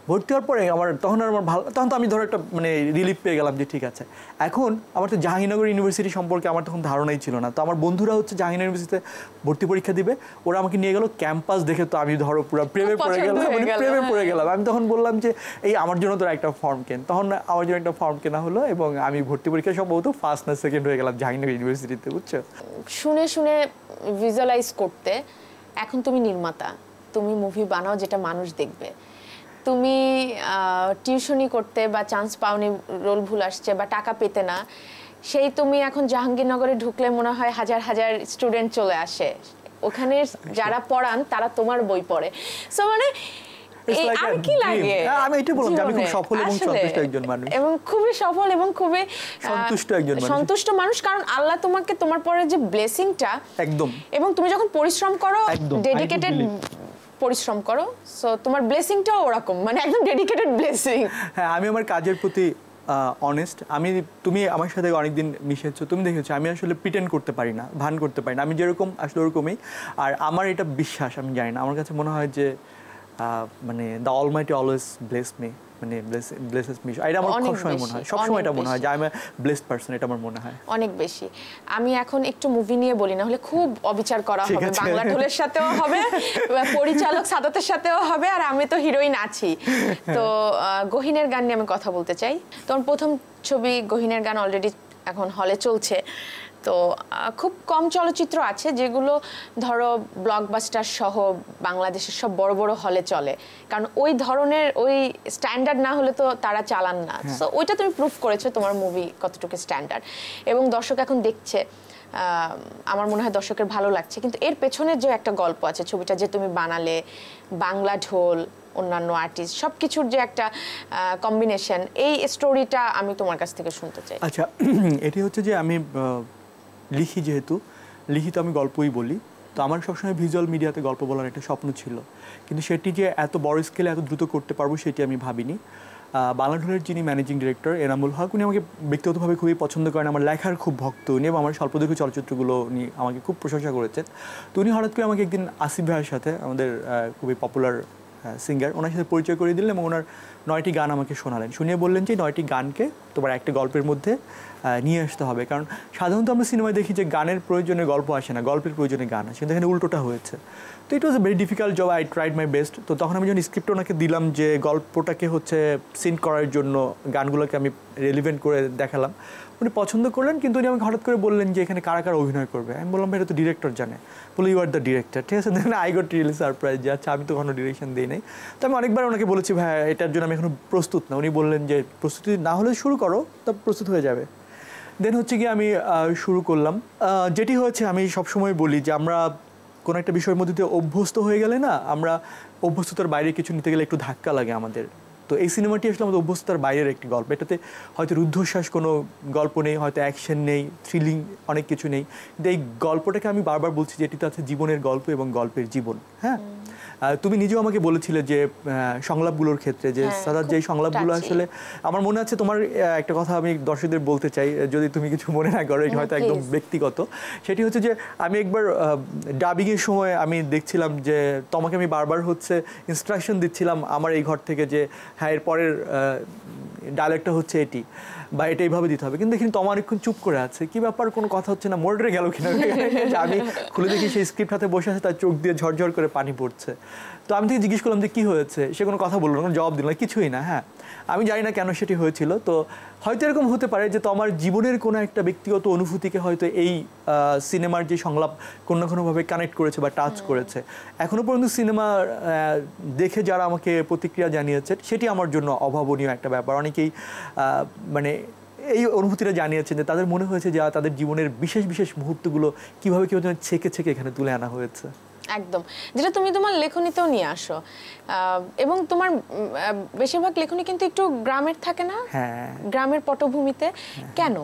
ভর্তি হওয়ার পরে তখন তো আমি ধরো একটা মানে রিলিফ পেয়ে গেলাম যে ঠিক আছে। এখন আমার তো জাহাঙ্গীরনগর ইউনিভার্সিটি সম্পর্কে আমার তখন ধারণাই ছিল না। তো আমার বন্ধুরা হচ্ছে জাহাঙ্গীরনগর ইউনিভার্সিটিতে ভর্তি পরীক্ষা দিবে, ওরা আমাকে নিয়ে গেল ক্যাম্পাস দেখে, তো আমি ধরো পুরো প্রেমে পড়ে গেলাম। আমি তখন বললাম যে এই আমার জন্য তো একটা ফর্ম কেন। তখন আমার জন্য একটা ফর্ম কেনা হলো এবং আমি ভর্তি পরীক্ষা সম্ভবত ফার্স্ট না সেকেন্ড হয়ে গেলাম জাহাঙ্গীরনগর ইউনিভার্সিটিতে, বুঝছো। শুনে শুনে ভিজুয়ালাইজ করতে এখন তুমি নির্মাতা, তুমি মুভি বানাও যেটা মানুষ দেখবে। তুমি টিউশনি করতে বা চান্স পাওনি, রোল ভুল আসছে বা টাকা পেতে না, সেই তুমি এখন জাহাঙ্গীরনগরে ঢুকলে মনে হয় হাজার হাজার স্টুডেন্ট চলে আসে, ওখানে যারা পড়ান তারা তোমার বই পড়ে। সো মানে আর কি লাগে, আমি এটাই বললাম যে আমি খুব সফল এবং সন্তুষ্ট একজন মানুষ, এবং খুবই সফল এবং খুবই সন্তুষ্ট মানুষ, কারণ আল্লাহ তোমাকে তোমার পরে যে ব্লেসিংটা একদম, এবং তুমি যখন পরিশ্রম করো, ডেডিকেটেড পরিশ্রম করো, সো তোমার ব্লেসিংটাও ওরকম, মানে একদম ডেডিকেটেড ব্লেসিং। হ্যাঁ, আমি আমার কাজের প্রতি অনেস্ট। তুমি আমার সাথে অনেকদিন মিশেছো, তুমি দেখেছো আমি আসলে প্রিটেন্ড করতে পারি না, ভান করতে পারি না, আমি যেরকম আসলে ওরকমই। আর আমার এটা বিশ্বাস, আমি জানি না, আমার কাছে মনে হয় যে মানে the almighty always bless me, মানে ব্লেসেস মি। এটা আমার সবসময় মনে হয়, সবসময় এটা মনে হয় যে I am a blessed person, এটা আমার মনে হয় অনেক বেশি। আমি এখন একটু মুভি নিয়ে বলি, না হলে খুব অবিচার করা হবে, বাংলা ঢোলের সাথেও হবে, পরিচালক সাদাতের সাথেও হবে, আর আমি তো হিরোইন আছি। তো গহীনের গান নিয়ে আমি কথা বলতে চাই। তোমার প্রথম ছবি গহীনের গান অলরেডি এখন হলে চলছে। তো খুব কম চলচ্চিত্র আছে যেগুলো ধরো ব্লকবাস্টার সহ বাংলাদেশের সব বড় বড় হলে চলে, কারণ ওই ধরনের ওই স্ট্যান্ডার্ড না হলে তো তারা চালান না। সো ওইটা তুমি প্রুভ করেছো তোমার মুভি কতটুকু স্ট্যান্ডার্ড, এবং দর্শক এখন দেখছে, আমার মনে হয় দর্শকের ভালো লাগছে। কিন্তু এর পেছনের যে একটা গল্প আছে, ছবিটা যে তুমি বানালে, বাংলা ঢোল, অন্যান্য আর্টিস্ট সব কিছুর যে একটা কম্বিনেশন, এই স্টোরিটা আমি তোমার কাছ থেকে শুনতে চাই। আচ্ছা, এটি হচ্ছে যে আমি লিখি, যেহেতু লিখি তো আমি গল্পই বলি, তো আমার সবসময় ভিজুয়াল মিডিয়াতে গল্প বলার একটা স্বপ্ন ছিল, কিন্তু সেটি যে এত বড় স্কেলে এত দ্রুত করতে পারবো সেটি আমি ভাবিনি। বাংলা ঢোলের যিনি ম্যানেজিং ডিরেক্টর এনামুল হক, উনি আমাকে ব্যক্তিগতভাবে খুবই পছন্দ করেন, আমার লেখার খুব ভক্ত উনি, এবং আমার স্বল্পদৈর্ঘ্য চলচ্চিত্রগুলো উনি আমাকে খুব প্রশংসা করেছেন। তো উনি হঠাৎ করে আমাকে একদিন আসিফ ভাইয়ের সাথে, আমাদের খুবই পপুলার সিঙ্গার, ওনার সাথে পরিচয় করে দিলেন এবং ওনার 9টি গান আমাকে শোনালেন। শুনিয়ে বললেন যে 9টি গানকে তোমার একটা গল্পের মধ্যে নিয়ে আসতে হবে, কারণ সাধারণত আমরা সিনেমায় দেখি যে গানের প্রয়োজনে গল্প আসে না, গল্পের প্রয়োজনে গান আসে, কিন্তু এখানে উল্টোটা হয়েছে। তো it was a very difficult job, I tried my best. তো তখন আমি যখন স্ক্রিপ্ট ওনাকে দিলাম যে গল্পটাকে হচ্ছে সিন করার জন্য গানগুলোকে আমি রেলিভেন্ট করে দেখালাম, উনি পছন্দ করলেন, কিন্তু উনি আমাকে হঠাৎ করে বললেন যে এখানে কারা কারা অভিনয় করবে। আমি বললাম এটা তো ডিরেক্টর জানে। বলে ইউ আর দ্য ডিরেক্টর, ঠিক আছে। দেখেন আই গট রিয়েলি সারপ্রাইজ যে আচ্ছা, আমি তো কোনো ডিরেকশন দিই নাই। তো আমি অনেকবার ওনাকে বলেছি ভাই এটার জন্য আমি এখনো প্রস্তুত না। উনি বললেন যে প্রস্তুতি না হলে শুরু করো, তা প্রস্তুত হয়ে যাবে। দেন হচ্ছে কি আমি শুরু করলাম। যেটি হয়েছে, আমি সবসময় বলি যে আমরা কোনো একটা বিষয়ের মধ্যে দিয়ে অভ্যস্ত হয়ে গেলে না, আমরা অভ্যস্ততার বাইরে কিছু নিতে গেলে একটু ধাক্কা লাগে আমাদের। তো এই সিনেমাটি আসলে আমাদের অভ্যস্ততার বাইরের একটি গল্প। এটাতে হয়তো রুদ্ধশ্বাস কোনো গল্প নেই, হয়তো অ্যাকশন নেই, থ্রিলিং অনেক কিছু নেই, কিন্তু এই গল্পটাকে আমি বারবার বলছি যে এটিতে আছে জীবনের গল্প এবং গল্পের জীবন। হ্যাঁ, তুমি নিজেও আমাকে বলেছিলে যে সংলাপগুলোর ক্ষেত্রে যে সাদাত যে সংলাপগুলো আসলে আমার মনে আছে, তোমার একটা কথা আমি দর্শকদের বলতে চাই, যদি তুমি কিছু মনে না করো, হয়তো একদম ব্যক্তিগত। সেটি হচ্ছে যে আমি একবার ডাবিংয়ের সময় আমি দেখছিলাম যে তোমাকে আমি বারবার হচ্ছে ইনস্ট্রাকশন দিচ্ছিলাম আমার এই ঘর থেকে যে হ্যাঁ এর পরের ডায়লগটা হচ্ছে এটি বা এটা এইভাবে দিতে হবে, কিন্তু দেখি তোমার অনেকক্ষণ চুপ করে আছে, কি ব্যাপার, কোনো কথা হচ্ছে না, মোড়ে গেল কিনা। আমি খুলে দেখি সেই স্ক্রিপ্ট হাতে বসে আছে, তার চোখ দিয়ে ঝরঝর করে পানি পড়ছে। তো আমি থেকে জিজ্ঞেস করলাম যে কী হয়েছে, সে কোনো কথা বললো না, কোনো জবাব দিল না, কিছুই না। হ্যাঁ, আমি জানি না কেন সেটি হয়েছিল। তো হয়তো এরকম হতে পারে যে তোমার জীবনের কোনো একটা ব্যক্তিগত অনুভূতিকে হয়তো এই সিনেমার যে সংলাপ কোনো না কোনোভাবে কানেক্ট করেছে বা টাচ করেছে। এখনও পর্যন্ত সিনেমা দেখে যারা আমাকে প্রতিক্রিয়া জানিয়েছে সেটি আমার জন্য অভাবনীয় একটা ব্যাপার। অনেকেই মানে এই অনুভূতিটা জানিয়েছেন যে তাদের মনে হয়েছে যে তাদের জীবনের বিশেষ বিশেষ মুহূর্তগুলো কীভাবে কীভাবে ছেঁকে ছেঁকে এখানে তুলে আনা হয়েছে। একদম, যেটা তুমি তোমার লেখনীতেও নিয়ে আসো, এবং তোমার বেশিরভাগ লেখনী কিন্তু একটু গ্রামের থাকে না? হ্যাঁ, গ্রামের পটভূমিতে। কেন?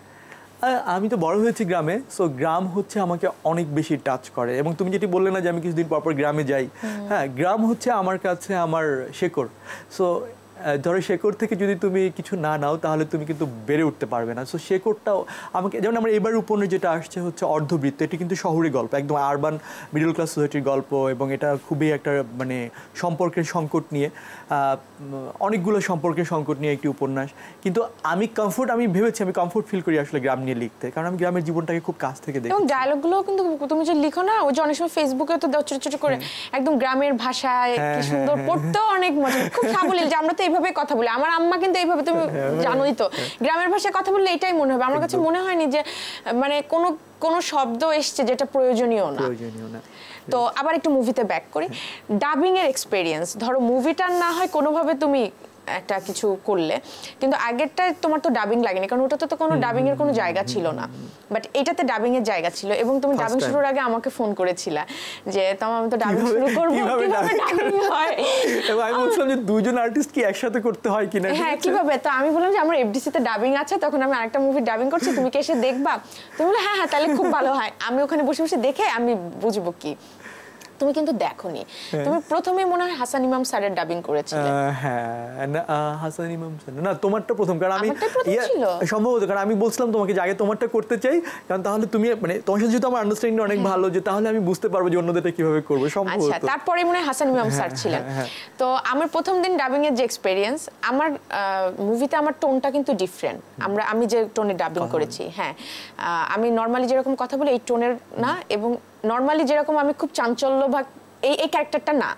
আমি তো বড় হয়েছি গ্রামে, সো গ্রাম হচ্ছে আমাকে অনেক বেশি টাচ করে। এবং তুমি যেটি বললে না যে আমি কিছুদিন পর পর গ্রামে যাই, হ্যাঁ, গ্রাম হচ্ছে আমার কাছে আমার শেকড়। সো ধরো শেকড় থেকে যদি তুমি কিছু না নাও তাহলে তুমি কিন্তু বেড়ে উঠতে পারবে না। সো শেকড়টাও আমাকে, যেমন আমার এবার উপন্যাস যেটা আসছে হচ্ছে অর্ধবৃত্ত, এটি কিন্তু শহুরে গল্প, একদম আরবান মিডল ক্লাস সোসাইটির গল্প, এবং এটা খুবই একটা মানে সম্পর্কের সংকট নিয়ে, অনেকগুলো সম্পর্কের সংকট নিয়ে একটি উপন্যাস। কিন্তু আমি ভেবেছি আমি কমফোর্ট ফিল করি আসলে গ্রাম নিয়ে লিখতে, কারণ আমি গ্রামের জীবনটাকে খুব কাছ থেকে দেখি। এবং ডায়লগগুলো কিন্তু তুমি যে লিখো না, ওই যে অনেক সময় ফেসবুকে তো দাও ছোট ছোট করে একদম গ্রামের ভাষায়, কি সুন্দর, পড়তেও অনেক মজা, খুব সাবলীল, যে আমরা তো এইভাবে কথা বলি, আমার আম্মা কিন্তু এইভাবে, তুমি জানোই তো, গ্রামের ভাষায় কথা বললে এটাই মনে হবে। আমার কাছে মনে হয়নি যে মানে কোনো শব্দ এসছে যেটা প্রয়োজনীয় না। তো আবার একটু মুভিতে ব্যাক করি, ডাবিং এর এক্সপেরিয়েন্স, ধরো মুভিটার না হয় কোনোভাবে তুমি একটা কিছু করলে, কিন্তু আগেরটায় তোমার তো ডাবিং লাগেনি, কারণ ওটাতে তো কোনো ডাবিং এর কোনো জায়গা ছিল না, বাট এটাতে ডাবিং এর জায়গা ছিল। এবং তুমি ডাবিং শুরুর আগে আমাকে ফোন করেছিলা যে তমা আমি তো ডাবিং শুরু করব, কিভাবে ডাবিং হয়, এবং আমি বলছিলাম যে দুজন আর্টিস্ট কি একসাথে করতে হয় কিনা, হ্যাঁ কিভাবে। তো আমি বললাম যে আমার এফডিসি তে ডাবিং আছে, তখন আমি আরেকটা মুভি ডাবিং করছি, তুমি কি এসে দেখবা? তুমি বলে হ্যাঁ তাহলে খুব ভালো হয়, আমি ওখানে বসে বসে দেখে আমি বুঝবো কি। তুমি কিন্তু দেখোনি, তুমি প্রথমেই মনে হয় হাসান ইমাম স্যারের ডাবিং করেছিলে। হ্যাঁ হাসান ইমাম স্যার না, তোমারটা প্রথম, কারণ আমি সম্ভবত, কারণ আমি বলছিলাম তোমাকে যে আগে তোমারটা করতে চাই, কারণ তাহলে তুমি মানে তোমার সাথে যেহেতু আমার আন্ডারস্ট্যান্ডিং অনেক ভালো, যে তাহলে আমি বুঝতে পারবো যে অন্যদেরটা কিভাবে করবো সম্ভবত। আচ্ছা, তারপরে মনে হয় হাসান ইমাম স্যার ছিলেন। তো আমার প্রথম দিন ডাবিং এর যে এক্সপেরিয়েন্স, আমার মুভিতে আমার টোনটা কিন্তু ডিফারেন্ট, আমি যে টোনে ডাবিং করেছি, হ্যাঁ আমি নরমালি যেরকম কথা বলি এই টোনের না, এবং নরমালি যেরকম আমি খুব চাঞ্চল্য বা এই ক্যারেক্টারটা না,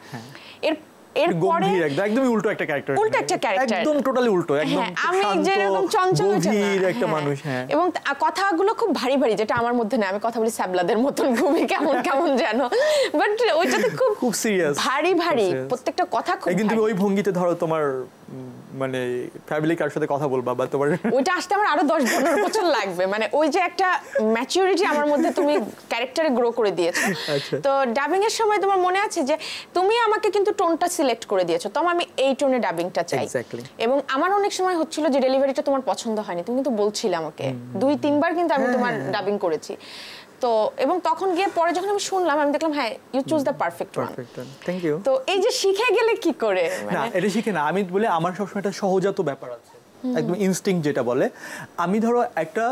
এরপরে একদমই উল্টো একটা ক্যারেক্টার, একদম টোটালি উল্টো, একদম আমি যেরকম চঞ্চল একটা মানুষ, হ্যাঁ, এবং কথাগুলো খুব ভারী ভারী, যেটা আমার মধ্যে না, আমি কথা বলি স্যাবলাদের মতন, খুবই কেমন কেমন যেন, বাট ওইটাতে খুব সিরিয়াস, ভারী ভারী, প্রত্যেকটা কথা খুব। কিন্তু ওই ভঙ্গিতে ধরো তোমার মানে ফ্যামিলি কার সাথে কথা বলবা বা তোমার ওইটা আসতে আমার আরো 10-15 বছর লাগবে, মানে ওই যে একটা ম্যাচুরিটি আমার মধ্যে তুমি ক্যারেক্টারে গ্রো করে দিয়েছো। তো ডাবিং এর সময় তোমার মনে আছে যে তুমি আমাকে কিন্তু টোনটা সিলেক্ট করে দিয়েছো, তো আমি এই টোনে ডাবিংটা চাই, এবং আমার অনেক সময় হচ্ছিল যে ডেলিভারিটা তোমার পছন্দ হয়নি, তুমি কিন্তু বলছিলে আমাকে 2-3 বার কিন্তু আমি তোমার ডাবিং করেছি। তো এবং তখন গিয়ে পরে যখন আমি শুনলাম, আমি দেখলাম হ্যাঁ you choose the perfect one. Thank you. তো এই যে শিখে গেলে কি করে? না এটা শিখে না, আমি বলে আমার সবসময় একটা সহজাত ব্যাপার আছে, একদম ইনস্টিংক্ট যেটা বলে। আমি ধরো একটা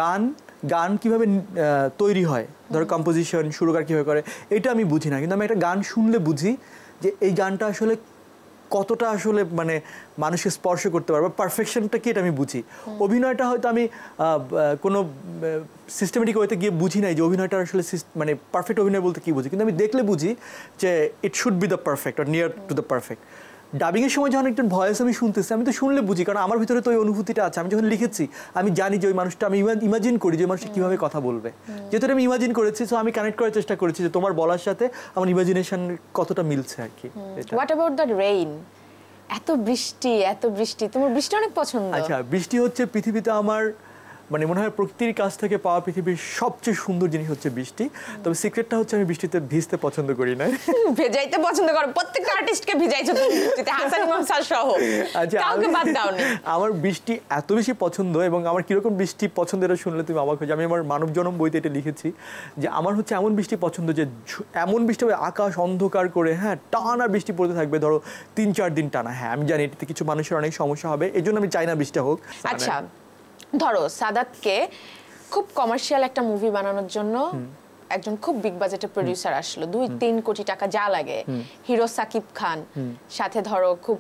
গান কিভাবে তৈরি হয়, ধরো কম্পোজিশন সুরকার কিভাবে করে, এটা আমি বুঝি না, কিন্তু আমি একটা গান শুনলে বুঝি যে এই গানটা আসলে কতটা আসলে মানে মানুষকে স্পর্শ করতে পারবে, পারফেকশনটা কি এটা আমি বুঝি। অভিনয়টা হয়তো আমি কোনো সিস্টেমেটিক ওয়েতে গিয়ে বুঝি নাই যে অভিনয়টা আসলে মানে পারফেক্ট অভিনয় বলতে কি বুঝি, কিন্তু আমি দেখলে বুঝি যে it should be the perfect or near to the perfect. ডাবিংয়ের সময় যখন একটা ভয়েস আমি শুনতেছি, আমি তো শুনলে বুঝি, কারণ আমার ভিতরে তো ওই অনুভূতিটা আছে। আমি যখন লিখেছি আমি জানি যে ওই মানুষটা, আমি ইমাজিন করি যে মানুষটা কীভাবে কথা বলবে, যেহেতু আমি ইমাজিন করেছি, সো আমি কানেক্ট করার চেষ্টা করেছি যে তোমার বলার সাথে আমার ইমাজিনেশন কতটা মিলছে আর কি। What about the rain? এত বৃষ্টি, তোমার বৃষ্টি অনেক পছন্দ। আচ্ছা, বৃষ্টি হচ্ছে পৃথিবীতে আমার মানে মনে হয় প্রকৃতির কাছ থেকে পাওয়া পৃথিবীর সবচেয়ে সুন্দর জিনিস হচ্ছে বৃষ্টি। তবে সিক্রেটটা হচ্ছে আমি বৃষ্টিতে ভিজতে পছন্দ করি না, ভেজাইতে পছন্দ করো। প্রত্যেকটা আর্টিস্টকে ভিজাইছো তুমি বৃষ্টিতে, হাসান ইমাম স্যার সহ। আচ্ছা, কাউকে বাদ দাওনি। আমার বৃষ্টি এত বেশি পছন্দ, এবং আমার কিরকম বৃষ্টি পছন্দ এটা শুনলে তুমি অবাক হয়ে যাবে। আমি আমার মানব জনম বইতে এটা লিখেছি যে আমার হচ্ছে এমন বৃষ্টি পছন্দ যে এমন বৃষ্টি হবে আকাশ অন্ধকার করে, হ্যাঁ টানা বৃষ্টি পড়তে থাকবে ধরো 3-4 দিন টানা। হ্যাঁ আমি জানি এটাতে কিছু মানুষের অনেক সমস্যা হবে, এই জন্য আমি চাই না বৃষ্টি হোক। আচ্ছা ধরো সাদাতকে খুব কমার্শিয়াল একটা মুভি বানানোর জন্য একজন খুব বিগ বাজেটের প্রোডিউসার আসলো, 2-3 কোটি টাকা যা লাগে, হিরো সাকিব খান, সাথে ধরো খুব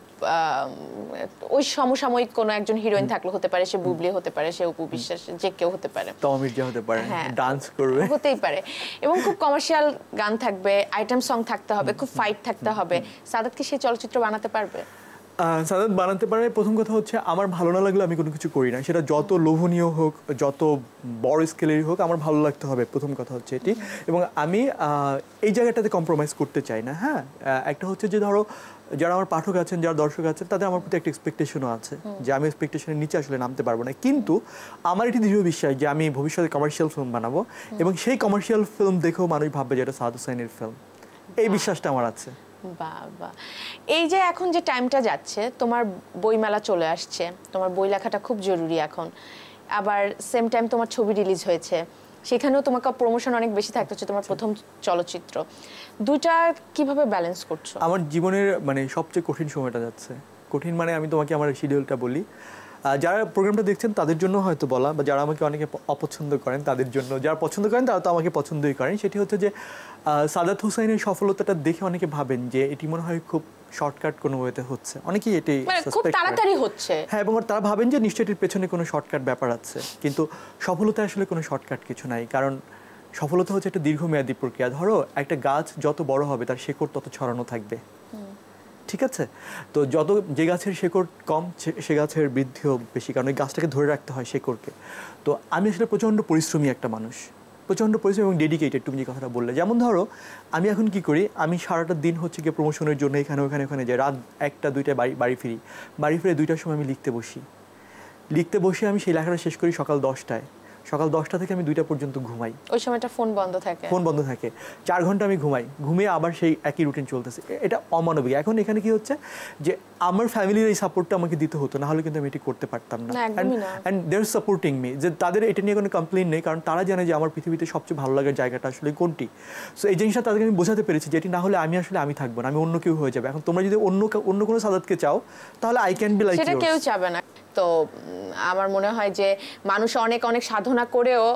ওই সমসাময়িক কোনো একজন হিরোইন থাকলে, হতে পারে সে বুবলি, হতে পারে সে অপু বিশ্বাস, যে কেউ হতে পারে, টম মির্জা হতে পারে, ডান্স করবে, হতেই পারে, এবং খুব কমার্শিয়াল গান থাকবে, আইটেম সং থাকতে হবে, খুব ফাইট থাকতে হবে। সাদাত কি সেই চলচ্চিত্র বানাতে পারবে? সাদাত বানাতে পারে। প্রথম কথা হচ্ছে আমার ভালো না লাগলে আমি কোনো কিছু করি না, সেটা যত লোভনীয় হোক, যত বড় স্কেলেরই হোক, আমার ভালো লাগতে হবে, প্রথম কথা হচ্ছে এটি। এবং আমি এই জায়গাটাতে কম্প্রোমাইজ করতে চাই না। হ্যাঁ, একটা হচ্ছে যে ধরো যারা আমার পাঠক আছেন, যারা দর্শক আছেন, তাদের আমার প্রতি একটা এক্সপেকটেশনও আছে যে আমি এক্সপেকটেশনের নিচে আসলে নামতে পারবো না, কিন্তু আমার এটি দৃঢ় বিশ্বাস যে আমি ভবিষ্যতে কমার্শিয়াল ফিল্ম বানাবো, এবং সেই কমার্শিয়াল ফিল্ম দেখেও মানুষ ভাববে যে এটা সাদাত হোসাইনের ফিল্ম, এই বিশ্বাসটা আমার আছে। বাবা, এই যে এখন যে টাইমটা যাচ্ছে, তোমার বইমেলা চলে আসছে, তোমার বই লেখাটা খুব জরুরি এখন, আবার সেম টাইম তোমার ছবি রিলিজ হয়েছে, সেখানেও তোমাকে প্রমোশন অনেক বেশি থাকতে হচ্ছে, তোমার প্রথম চলচ্চিত্র, দুইটা কিভাবে ব্যালেন্স করছো? আমার জীবনের মানে সবচেয়ে কঠিন সময়টা যাচ্ছে, কঠিন মানে আমি তোমাকে আমার শিডিউলটা বলি। যারা প্রোগ্রামটা দেখছেন তাদের জন্য হয়তো বলা, বা যারা আমাকে অনেকে অপছন্দ করেন তাদের জন্য, যারা পছন্দ করেন তারা তো আমাকে পছন্দই করেন। সেটি হচ্ছে যে সাদাত হোসাইনের সফলতাটা দেখে অনেকে ভাবেন যে এটি মনে হয় খুব শর্টকাট কোনো ওয়েতে হচ্ছে, অনেকেই এটি খুব তাড়াতাড়ি হচ্ছে। হ্যাঁ, এবং তারা ভাবেন যে নিশ্চয়ই এটির পেছনে কোনো শর্টকাট ব্যাপার আছে, কিন্তু সফলতা আসলে কোনো শর্টকাট কিছু নাই। কারণ সফলতা হচ্ছে একটা দীর্ঘমেয়াদী প্রক্রিয়া। ধরো একটা গাছ যত বড় হবে তার শেকড় তত ছড়ানো থাকবে, ঠিক আছে? তো যত যে গাছের শেকড় কম সে গাছের বৃদ্ধিও বেশি, কারণ ওই গাছটাকে ধরে রাখতে হয় শেকড়কে। তো আমি আসলে প্রচণ্ড পরিশ্রমী একটা মানুষ, প্রচণ্ড পরিশ্রমী এবং ডেডিকেটেড। তুমি যে কথাটা বললে, যেমন ধরো আমি এখন কি করি, আমি সারাটা দিন হচ্ছে গিয়ে প্রমোশনের জন্য এখানে ওখানে যাই, রাত 1টা 2টায় বাড়ি ফিরি। বাড়ি ফিরে 2টার সময় আমি লিখতে বসে আমি সেই লেখাটা শেষ করি সকাল 10টায়। সকাল 10টা থেকে আমি 2টা পর্যন্ত ঘুমাই। ওই সময়টা ফোন বন্ধ থাকে 4 ঘন্টা আমি ঘুমিয়ে আবার সেই একই রুটিন চলতেছে। এটা অমানবিক। এখন এখানে কি হচ্ছে যে আমার ফ্যামিলির এই সাপোর্টটা আমাকে দিতে হতো, না হলে কিন্তু আমি এটি করতে পারতাম না। And they are supporting me, যে তাদের এটা নিয়ে কোনো কমপ্লেইন নেই, কারণ তারা জানে যে আমার পৃথিবীতে সবচেয়ে ভালো লাগার জায়গাটা আসলে কোনটি। সো এই জিনিসটা তাদেরকে আমি বোঝাতে পেরেছি যে এটি না হলে আমি থাকবো না, আমি অন্য কেউ হয়ে যাবে। এখন তোমরা যদি অন্য কোনো সাদাতকে চাও তাহলে আই ক্যান বি লাইক সেটা কেউ চাবে না। তো আমার মনে হয় যে মানুষ অনেক সাধনা করেও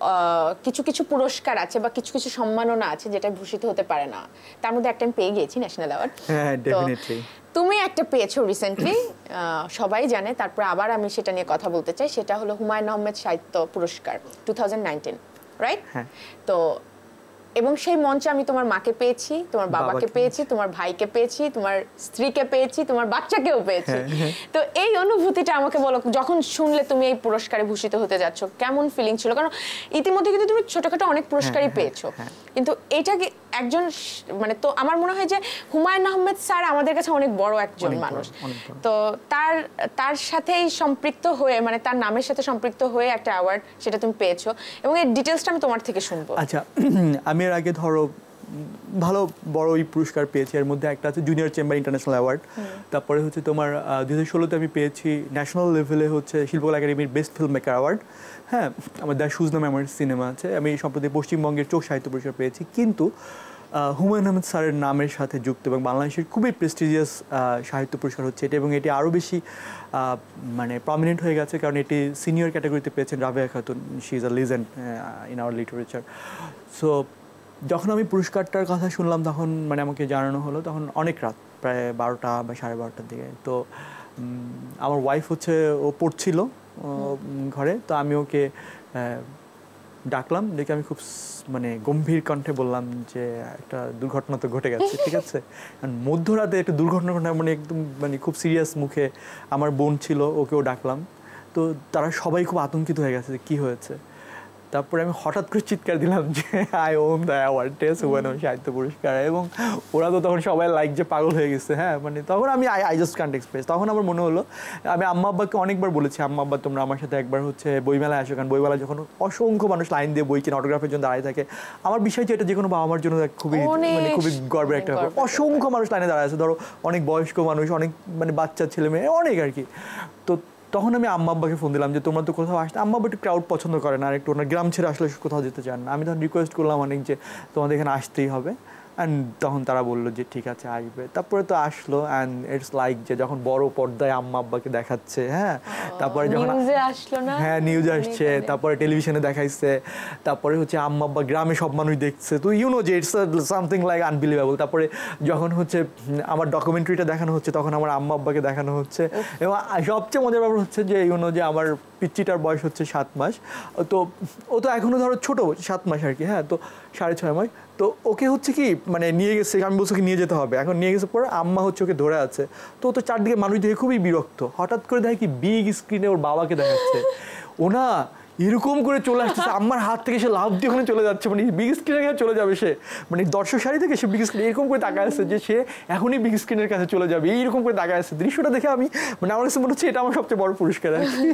কিছু পুরস্কার আছে বা কিছু সম্মাননা আছে যেটা ভূষিত হতে পারে না। তার মধ্যে একটা আমি পেয়ে গিয়েছি ন্যাশনাল অ্যাওয়ার্ড। হ্যাঁ, ডেফিনেটলি। তুমি একটা পেয়েছো রিসেন্টলি, সবাই জানে। তারপর আবার আমি সেটা নিয়ে কথা বলতে চাই, সেটা হলো হুমায়ুন আহমেদ সাহিত্য পুরস্কার 2019, রাইট? হ্যাঁ। তো এবং সেই মঞ্চে আমি তোমার মাকে পেয়েছি, তোমার বাবাকে পেয়েছি, তোমার ভাইকে পেয়েছি, তোমার স্ত্রীকে পেয়েছি, তোমার বাচ্চাকেও পেয়েছি। তো এই অনুভূতিটা আমাকে বলো, যখন শুনলে তুমি এই পুরস্কারে ভূষিত হতে যাচ্ছ, কেমন ফিলিং ছিল? কারণ ইতিমধ্যে কিন্তু তুমি ছোটখাটো অনেক পুরস্কারই পেয়েছো, কিন্তু এটা কি একজন মানে, তো আমার মনে হয় যে হুমায়ুন আহমেদ স্যার আমাদের কাছে অনেক বড় একজন মানুষ। তো তার সাথেই সম্পৃক্ত হয়ে, মানে তার নামের সাথে সম্পৃক্ত হয়ে একটা অ্যাওয়ার্ড সেটা তুমি পেয়েছো, এবং এর ডিটেলসটা আমি তোমার থেকে শুনবো। আচ্ছা, আমি এর আগে ধরো ভালো বড় এই পুরস্কার পেয়েছি। এর মধ্যে একটা আছে জুনিয়র চেম্বার ইন্টারন্যাশনাল অ্যাওয়ার্ড। তারপরে হচ্ছে তোমার 2016-তে আমি পেয়েছি ন্যাশনাল লেভেলে হচ্ছে শিল্পকলা একাডেমির বেস্ট ফিল্ম মেকার অ্যাওয়ার্ড। হ্যাঁ, আমার দ্য শুজ নামে আমার সিনেমা আছে। আমি সম্প্রতি পশ্চিমবঙ্গের চোখ সাহিত্য পুরস্কার পেয়েছি। কিন্তু হুমায়ুন আহমেদ স্যারের নামের সাথে যুক্ত এবং বাংলাদেশের খুবই প্রেস্টিজিয়াস সাহিত্য পুরস্কার হচ্ছে এটা, এবং এটি আরও বেশি মানে প্রমিনেন্ট হয়ে গেছে কারণ এটি সিনিয়র ক্যাটাগরিতে পেয়েছেন Rabeya Khatun. She is a legend in our literature. So যখন আমি পুরস্কারটার কথা শুনলাম তখন মানে আমাকে জানানো হলো, তখন অনেক রাত, প্রায় 12টা বা 12:30টার দিকে। তো আমার ওয়াইফ হচ্ছে ও পড়ছিল ঘরে, তো আমি ওকে ডাকলাম, দেখে আমি খুব মানে গম্ভীর কণ্ঠে বললাম যে একটা দুর্ঘটনা তো ঘটে গেছে, ঠিক আছে? মধ্যরাতে একটা দুর্ঘটনা ঘটনা, মানে একদম মানে খুব সিরিয়াস মুখে আমার বোন ছিল, ওকেও ডাকলাম। তো তারা সবাই খুব আতঙ্কিত হয়ে গেছে যে কী হয়েছে। তারপরে আমি হঠাৎ করে চিৎকার দিলাম যে I won the award, Humayun Ahmed সাহিত্য পুরস্কার। এবং ওরা তো তখন সবাই লাইক যে পাগল হয়ে গেছে। হ্যাঁ, মানে তখন আমি আই জাস্ট কান্ট এক্সপ্রেস। তখন আমার মনে হলো, আমি আম্মা আব্বাকে অনেকবার বলেছি, আম্মা আব্বা তোমরা আমার সাথে একবার হচ্ছে বইমেলায় আসো, কারণ বইমেলায় যখন অসংখ্য মানুষ লাইন দিয়ে বই কিনে অটোগ্রাফের জন্য দাঁড়িয়ে থাকে, আমার বিষয় যে এটা যে কোনো বাবা আমার জন্য খুবই মানে খুবই গর্বের একটা ব্যাপার। অসংখ্য মানুষ লাইনে দাঁড়ায় আছে, ধরো অনেক বয়স্ক মানুষ, অনেক মানে বাচ্চা ছেলে মেয়ে, অনেক আর কি। তো তখন আমি আম্মা আব্বাকে ফোন দিলাম যে তোমরা তো কোথাও আসতে, আম্মা আব্বা একটু ক্রাউড পছন্দ করে না, আর একটু ওনার গ্রাম ছেড়ে আসলে কোথাও যেতে চান না। আমি তখন রিকোয়েস্ট করলাম অনেক যে তোমাদের এখানে আসতেই হবে, অ্যান্ড তখন তারা বললো যে ঠিক আছে আসবে। তারপরে তো আসলো, অ্যান্ড ইটস লাইক যে যখন বড় পর্দায় আম্মা আব্বাকে দেখাচ্ছে। হ্যাঁ, তারপরে যখন হ্যাঁ নিউজে আসছে, তারপরে টেলিভিশনে দেখাইছে, তারপরে হচ্ছে আম্মা আব্বা গ্রামে সব মানুষ দেখছে। তো ইউনো যে ইটস সামথিং লাইক আনবিলিভেবল। তারপরে যখন হচ্ছে আমার ডকুমেন্টারিটা দেখানো হচ্ছে তখন আমার আম্মা আব্বাকে দেখানো হচ্ছে, এবং সবচেয়ে মজার ব্যাপার হচ্ছে যে ইউনো যে আমার পিচ্চিটার বয়স হচ্ছে 7 মাস। তো ও তো এখনও ধরো ছোটো 7 মাস আর কি। হ্যাঁ, তো 6.5 মাস। তো ওকে হচ্ছে কি মানে নিয়ে গেছে, আমি বলছি ওকে নিয়ে যেতে হবে। এখন নিয়ে গেছে পরে আম্মা হচ্ছে ওকে ধরে আছে। তো তো চারদিকে মানুষ দেখে খুবই বিরক্ত। হঠাৎ করে দেখে কি বিগ স্ক্রিনে ওর বাবাকে দেখাচ্ছে। ওনা এরকম করে চলে আসতেছে, আমার হাত থেকে সে লাফ দিয়ে ওখানে চলে যাচ্ছে, মানে বিগ স্ক্রিনের কাছে চলে যাবে সে, মানে দর্শক সারি থেকে সে বিগ স্ক্রিন এরকম করে তাকায় আসছে যে সে এখনই বিগ স্ক্রিনের কাছে চলে যাবে, এইরকম করে তাকায় আসছে। দৃশ্যটা দেখে আমি মানে আমার কাছে মনে হচ্ছে এটা আমার সবচেয়ে বড় পুরস্কার আর কি।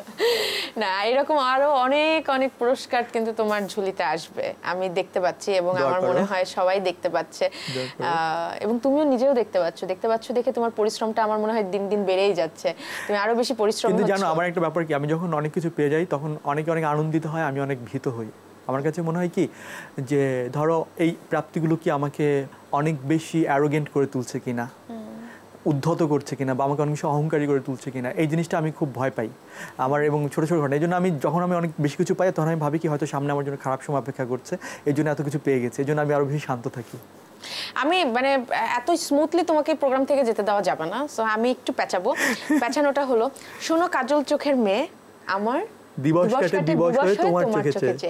না, এরকম আরো অনেক অনেক পুরস্কার কিন্তু তোমার ঝুলিতে আসবে, আমি দেখতে পাচ্ছি, এবং আমার মনে হয় সবাই দেখতে পাচ্ছে, এবং তুমিও নিজেও দেখতে পাচ্ছ দেখে তোমার পরিশ্রমটা আমার মনে হয় দিন দিন বেড়েই যাচ্ছে, তুমি আরো বেশি পরিশ্রম। কিন্তু জানো আমার একটা ব্যাপার কি, আমি যখন অনেক কিছু পেয়ে যাই তখন অনেকে অনেক আনন্দিত হয়, আমি অনেক ভীত হই। আমার কাছে মনে হয় কি যে ধরো এই প্রাপ্তিগুলো কি আমাকে অনেক বেশি অ্যারোগেন্ট করে তুলছে কিনা। উদ্ধত করছে কিনা বা আমাকে অনেক বেশি অহংকারী করে তুলছে কিনা, এই জিনিসটা আমি খুব ভয় পাই আমার এবং ছোটো ছোটো ঘটনা। এই জন্য যখন আমি অনেক বেশি কিছু পাই তখন আমি ভাবি কি হয়তো সামনে আমার জন্য খারাপ সময় অপেক্ষা করছে, এই জন্য এত কিছু পেয়ে গেছে, এই জন্য আমি আরও বেশি শান্ত থাকি। আমি মানে এত স্মুথলি তোমাকে প্রোগ্রাম থেকে যেতে দেওয়া যাবে না, সো আমি একটু পেঁচাবো। পেঁচানোটা হলো, শোনো কাজল চোখের মেয়ে আমার দিবস কাটে দিবস হয়ে তোমার চোখে চেয়ে।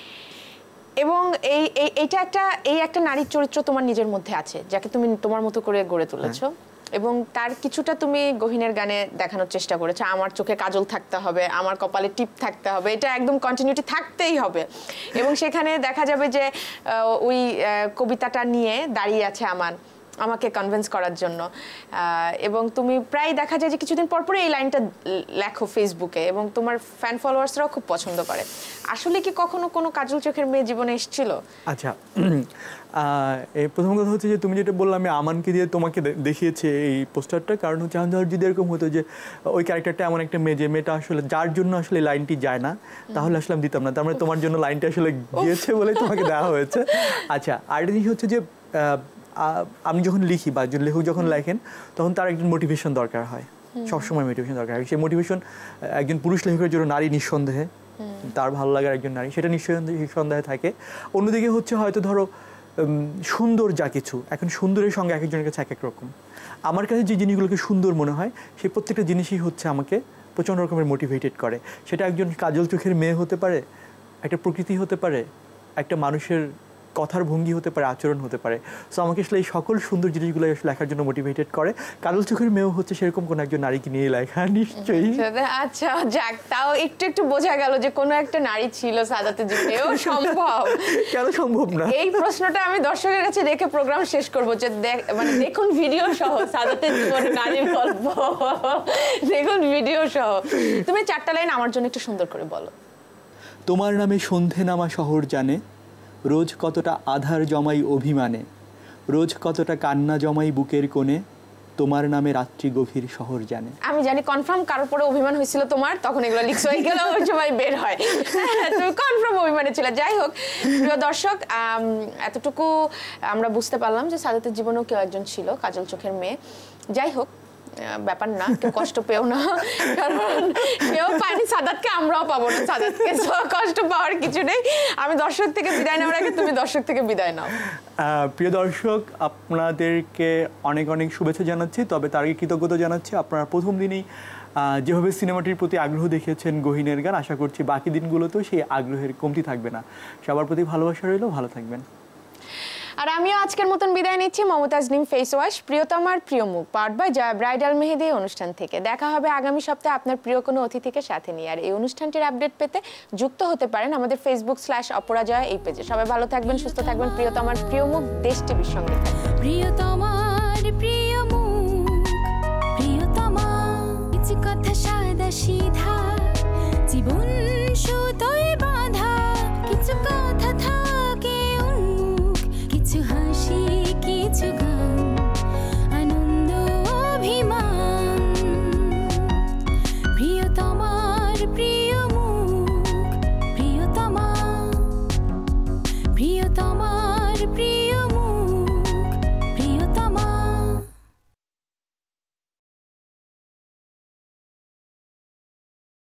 এবং এইটা একটা নারীর চরিত্র তোমার নিজের মধ্যে আছে, যাকে তুমি তোমার মতো করে গড়ে তুলেছো। এবং তার কিছুটা তুমি গহীনের গানে দেখানোর চেষ্টা করেছো। আমার চোখে কাজল থাকতে হবে, আমার কপালে টিপ থাকতে হবে, এটা একদম কন্টিনিউটি থাকতেই হবে। এবং সেখানে দেখা যাবে যে ওই কবিতাটা নিয়ে দাঁড়িয়ে আছে আমাকে কনভিন্স করার জন্য। এবং তুমি প্রায় দেখা যায় যে কিছুদিন পর পরে এই লাইনটা লেখো ফেসবুকে, এবং তোমার ফ্যান ফলোয়ার্সরাও খুব পছন্দ করে। আসলে কি কখনো কোনো কাজল চোখের মেয়ে জীবনে এসেছিল? আচ্ছা, এই প্রথম কথা হচ্ছে যে তুমি যেটা বললাম আমি আমানকে দিয়ে তোমাকে দেখিয়েছি এই পোস্টারটা, কারণ হচ্ছে আমি যদি এরকম হতো যে ওই ক্যারেক্টারটা এমন একটা মেয়ে, যে মেয়েটা আসলে যার জন্য আসলে লাইনটি যায় না, তাহলে আসলে আমি দিতাম না। তার মানে তোমার জন্য লাইনটা আসলে গিয়েছে বলে তোমাকে দেওয়া হয়েছে। আচ্ছা, আরেকটা জিনিস হচ্ছে যে আমি যখন লিখি বা একজন লেখক যখন লেখেন, তখন তার একজন মোটিভেশন দরকার হয়, সবসময় মোটিভেশন দরকার হয়। সেই মোটিভেশন একজন পুরুষ লেখকের জন্য নারী নিঃসন্দেহে, তার ভালো লাগার একজন নারী, সেটা নিঃসন্দেহে থাকে। অন্যদিকে হচ্ছে হয়তো ধরো সুন্দর যা কিছু, এখন সুন্দরের সঙ্গে এক একজনের কাছে এক এক রকম। আমার কাছে যে জিনিসগুলোকে সুন্দর মনে হয়, সেই প্রত্যেকটা জিনিসই হচ্ছে আমাকে প্রচণ্ড রকমের মোটিভেটেড করে। সেটা একজন কাজল চোখের মেয়ে হতে পারে, একটা প্রকৃতি হতে পারে, একটা মানুষের কথার ভঙ্গি হতে পারে, আচরণ হতে পারে। সো আমাকে আসলে এই সকল সুন্দর জিনিসগুলো লেখার জন্য মোটিভেটেড করে। কাজল চোখের মেয়েও হচ্ছে সেরকম কোনো একজন নারীকে নিয়ে লেখা নিশ্চয়ই। আচ্ছা, যাক, তাও একটু বোঝা গেল যে কোনো একটা নারী ছিল সাদাতের জীবনেও সম্ভব। কেন সম্ভব না? এই প্রশ্নটা আমি দর্শকের কাছে রেখে প্রোগ্রাম শেষ করবো, যে মানে দেখুন ভিডিও সহ সাদাতের জীবনে নারীর গল্প, দেখুন ভিডিও সহ। তুমি 4টা লাইন আমার জন্য একটু সুন্দর করে বলো। তোমার নামে সন্ধে নামা শহর জানে, রোজ কতটা আধার জমাই অভিমানে, রোজ কতটা কান্না জমাই বুকের কোণে, তোমার নামে রাত্রি গভীর শহর জানে। আমি জানি কনফার্ম কারোর পরে অভিমান হয়েছিল তোমার, তখন এগুলো লিখছো, এগুলো ওই সময় বের হয়, তুমি কনফার্ম অভিমানে ছিল। যাই হোক, প্রিয় দর্শক, এতটুকু আমরা বুঝতে পারলাম যে সাদাতের জীবনেও কেউ একজন ছিল কাজল চোখের মেয়ে। যাই হোক, ব্যাপার না, কেউ কষ্ট পেও না, কারণ কেউ পায়নি সাদাতকে, আমরাও পাবো না সাদাতকে, কষ্ট পাওয়ার কিছু নেই। আমি দর্শক থেকে বিদায় নেওয়ার আগে তুমি দর্শক থেকে বিদায় নাও। প্রিয় দর্শক, আপনাদেরকে অনেক অনেক শুভেচ্ছা জানাচ্ছি, তবে তার আগে কৃতজ্ঞতা জানাচ্ছি। আপনারা প্রথম দিনই যেভাবে সিনেমাটির প্রতি আগ্রহ দেখিয়েছেন গহীনের গান, আশা করছি বাকি দিনগুলোতেও সেই আগ্রহের কমতি থাকবে না। সবার প্রতি ভালোবাসা রইল, ভালো থাকবেন। আর আমিও আজকের মতন বিদায় নিচ্ছি মমতাজ নিম ফেস ওয়াশ, প্রিয়তমার প্রিয় মুখ, পাওয়ার্ড বাই জয়া ব্রাইডাল মেহেদি অনুষ্ঠান থেকে। দেখা হবে আগামী সপ্তাহে আপনার প্রিয় কোনো অতিথিকে সাথে নিয়ে। আর এই অনুষ্ঠানটির আপডেট পেতে যুক্ত হতে পারেন আমাদের Facebook/অপরাজয়া এই পেজে। সবাই ভালো থাকবেন, সুস্থ থাকবেন। প্রিয়তমার প্রিয় মুখ দেশ টিভির সঙ্গে। প্রিয়তমা।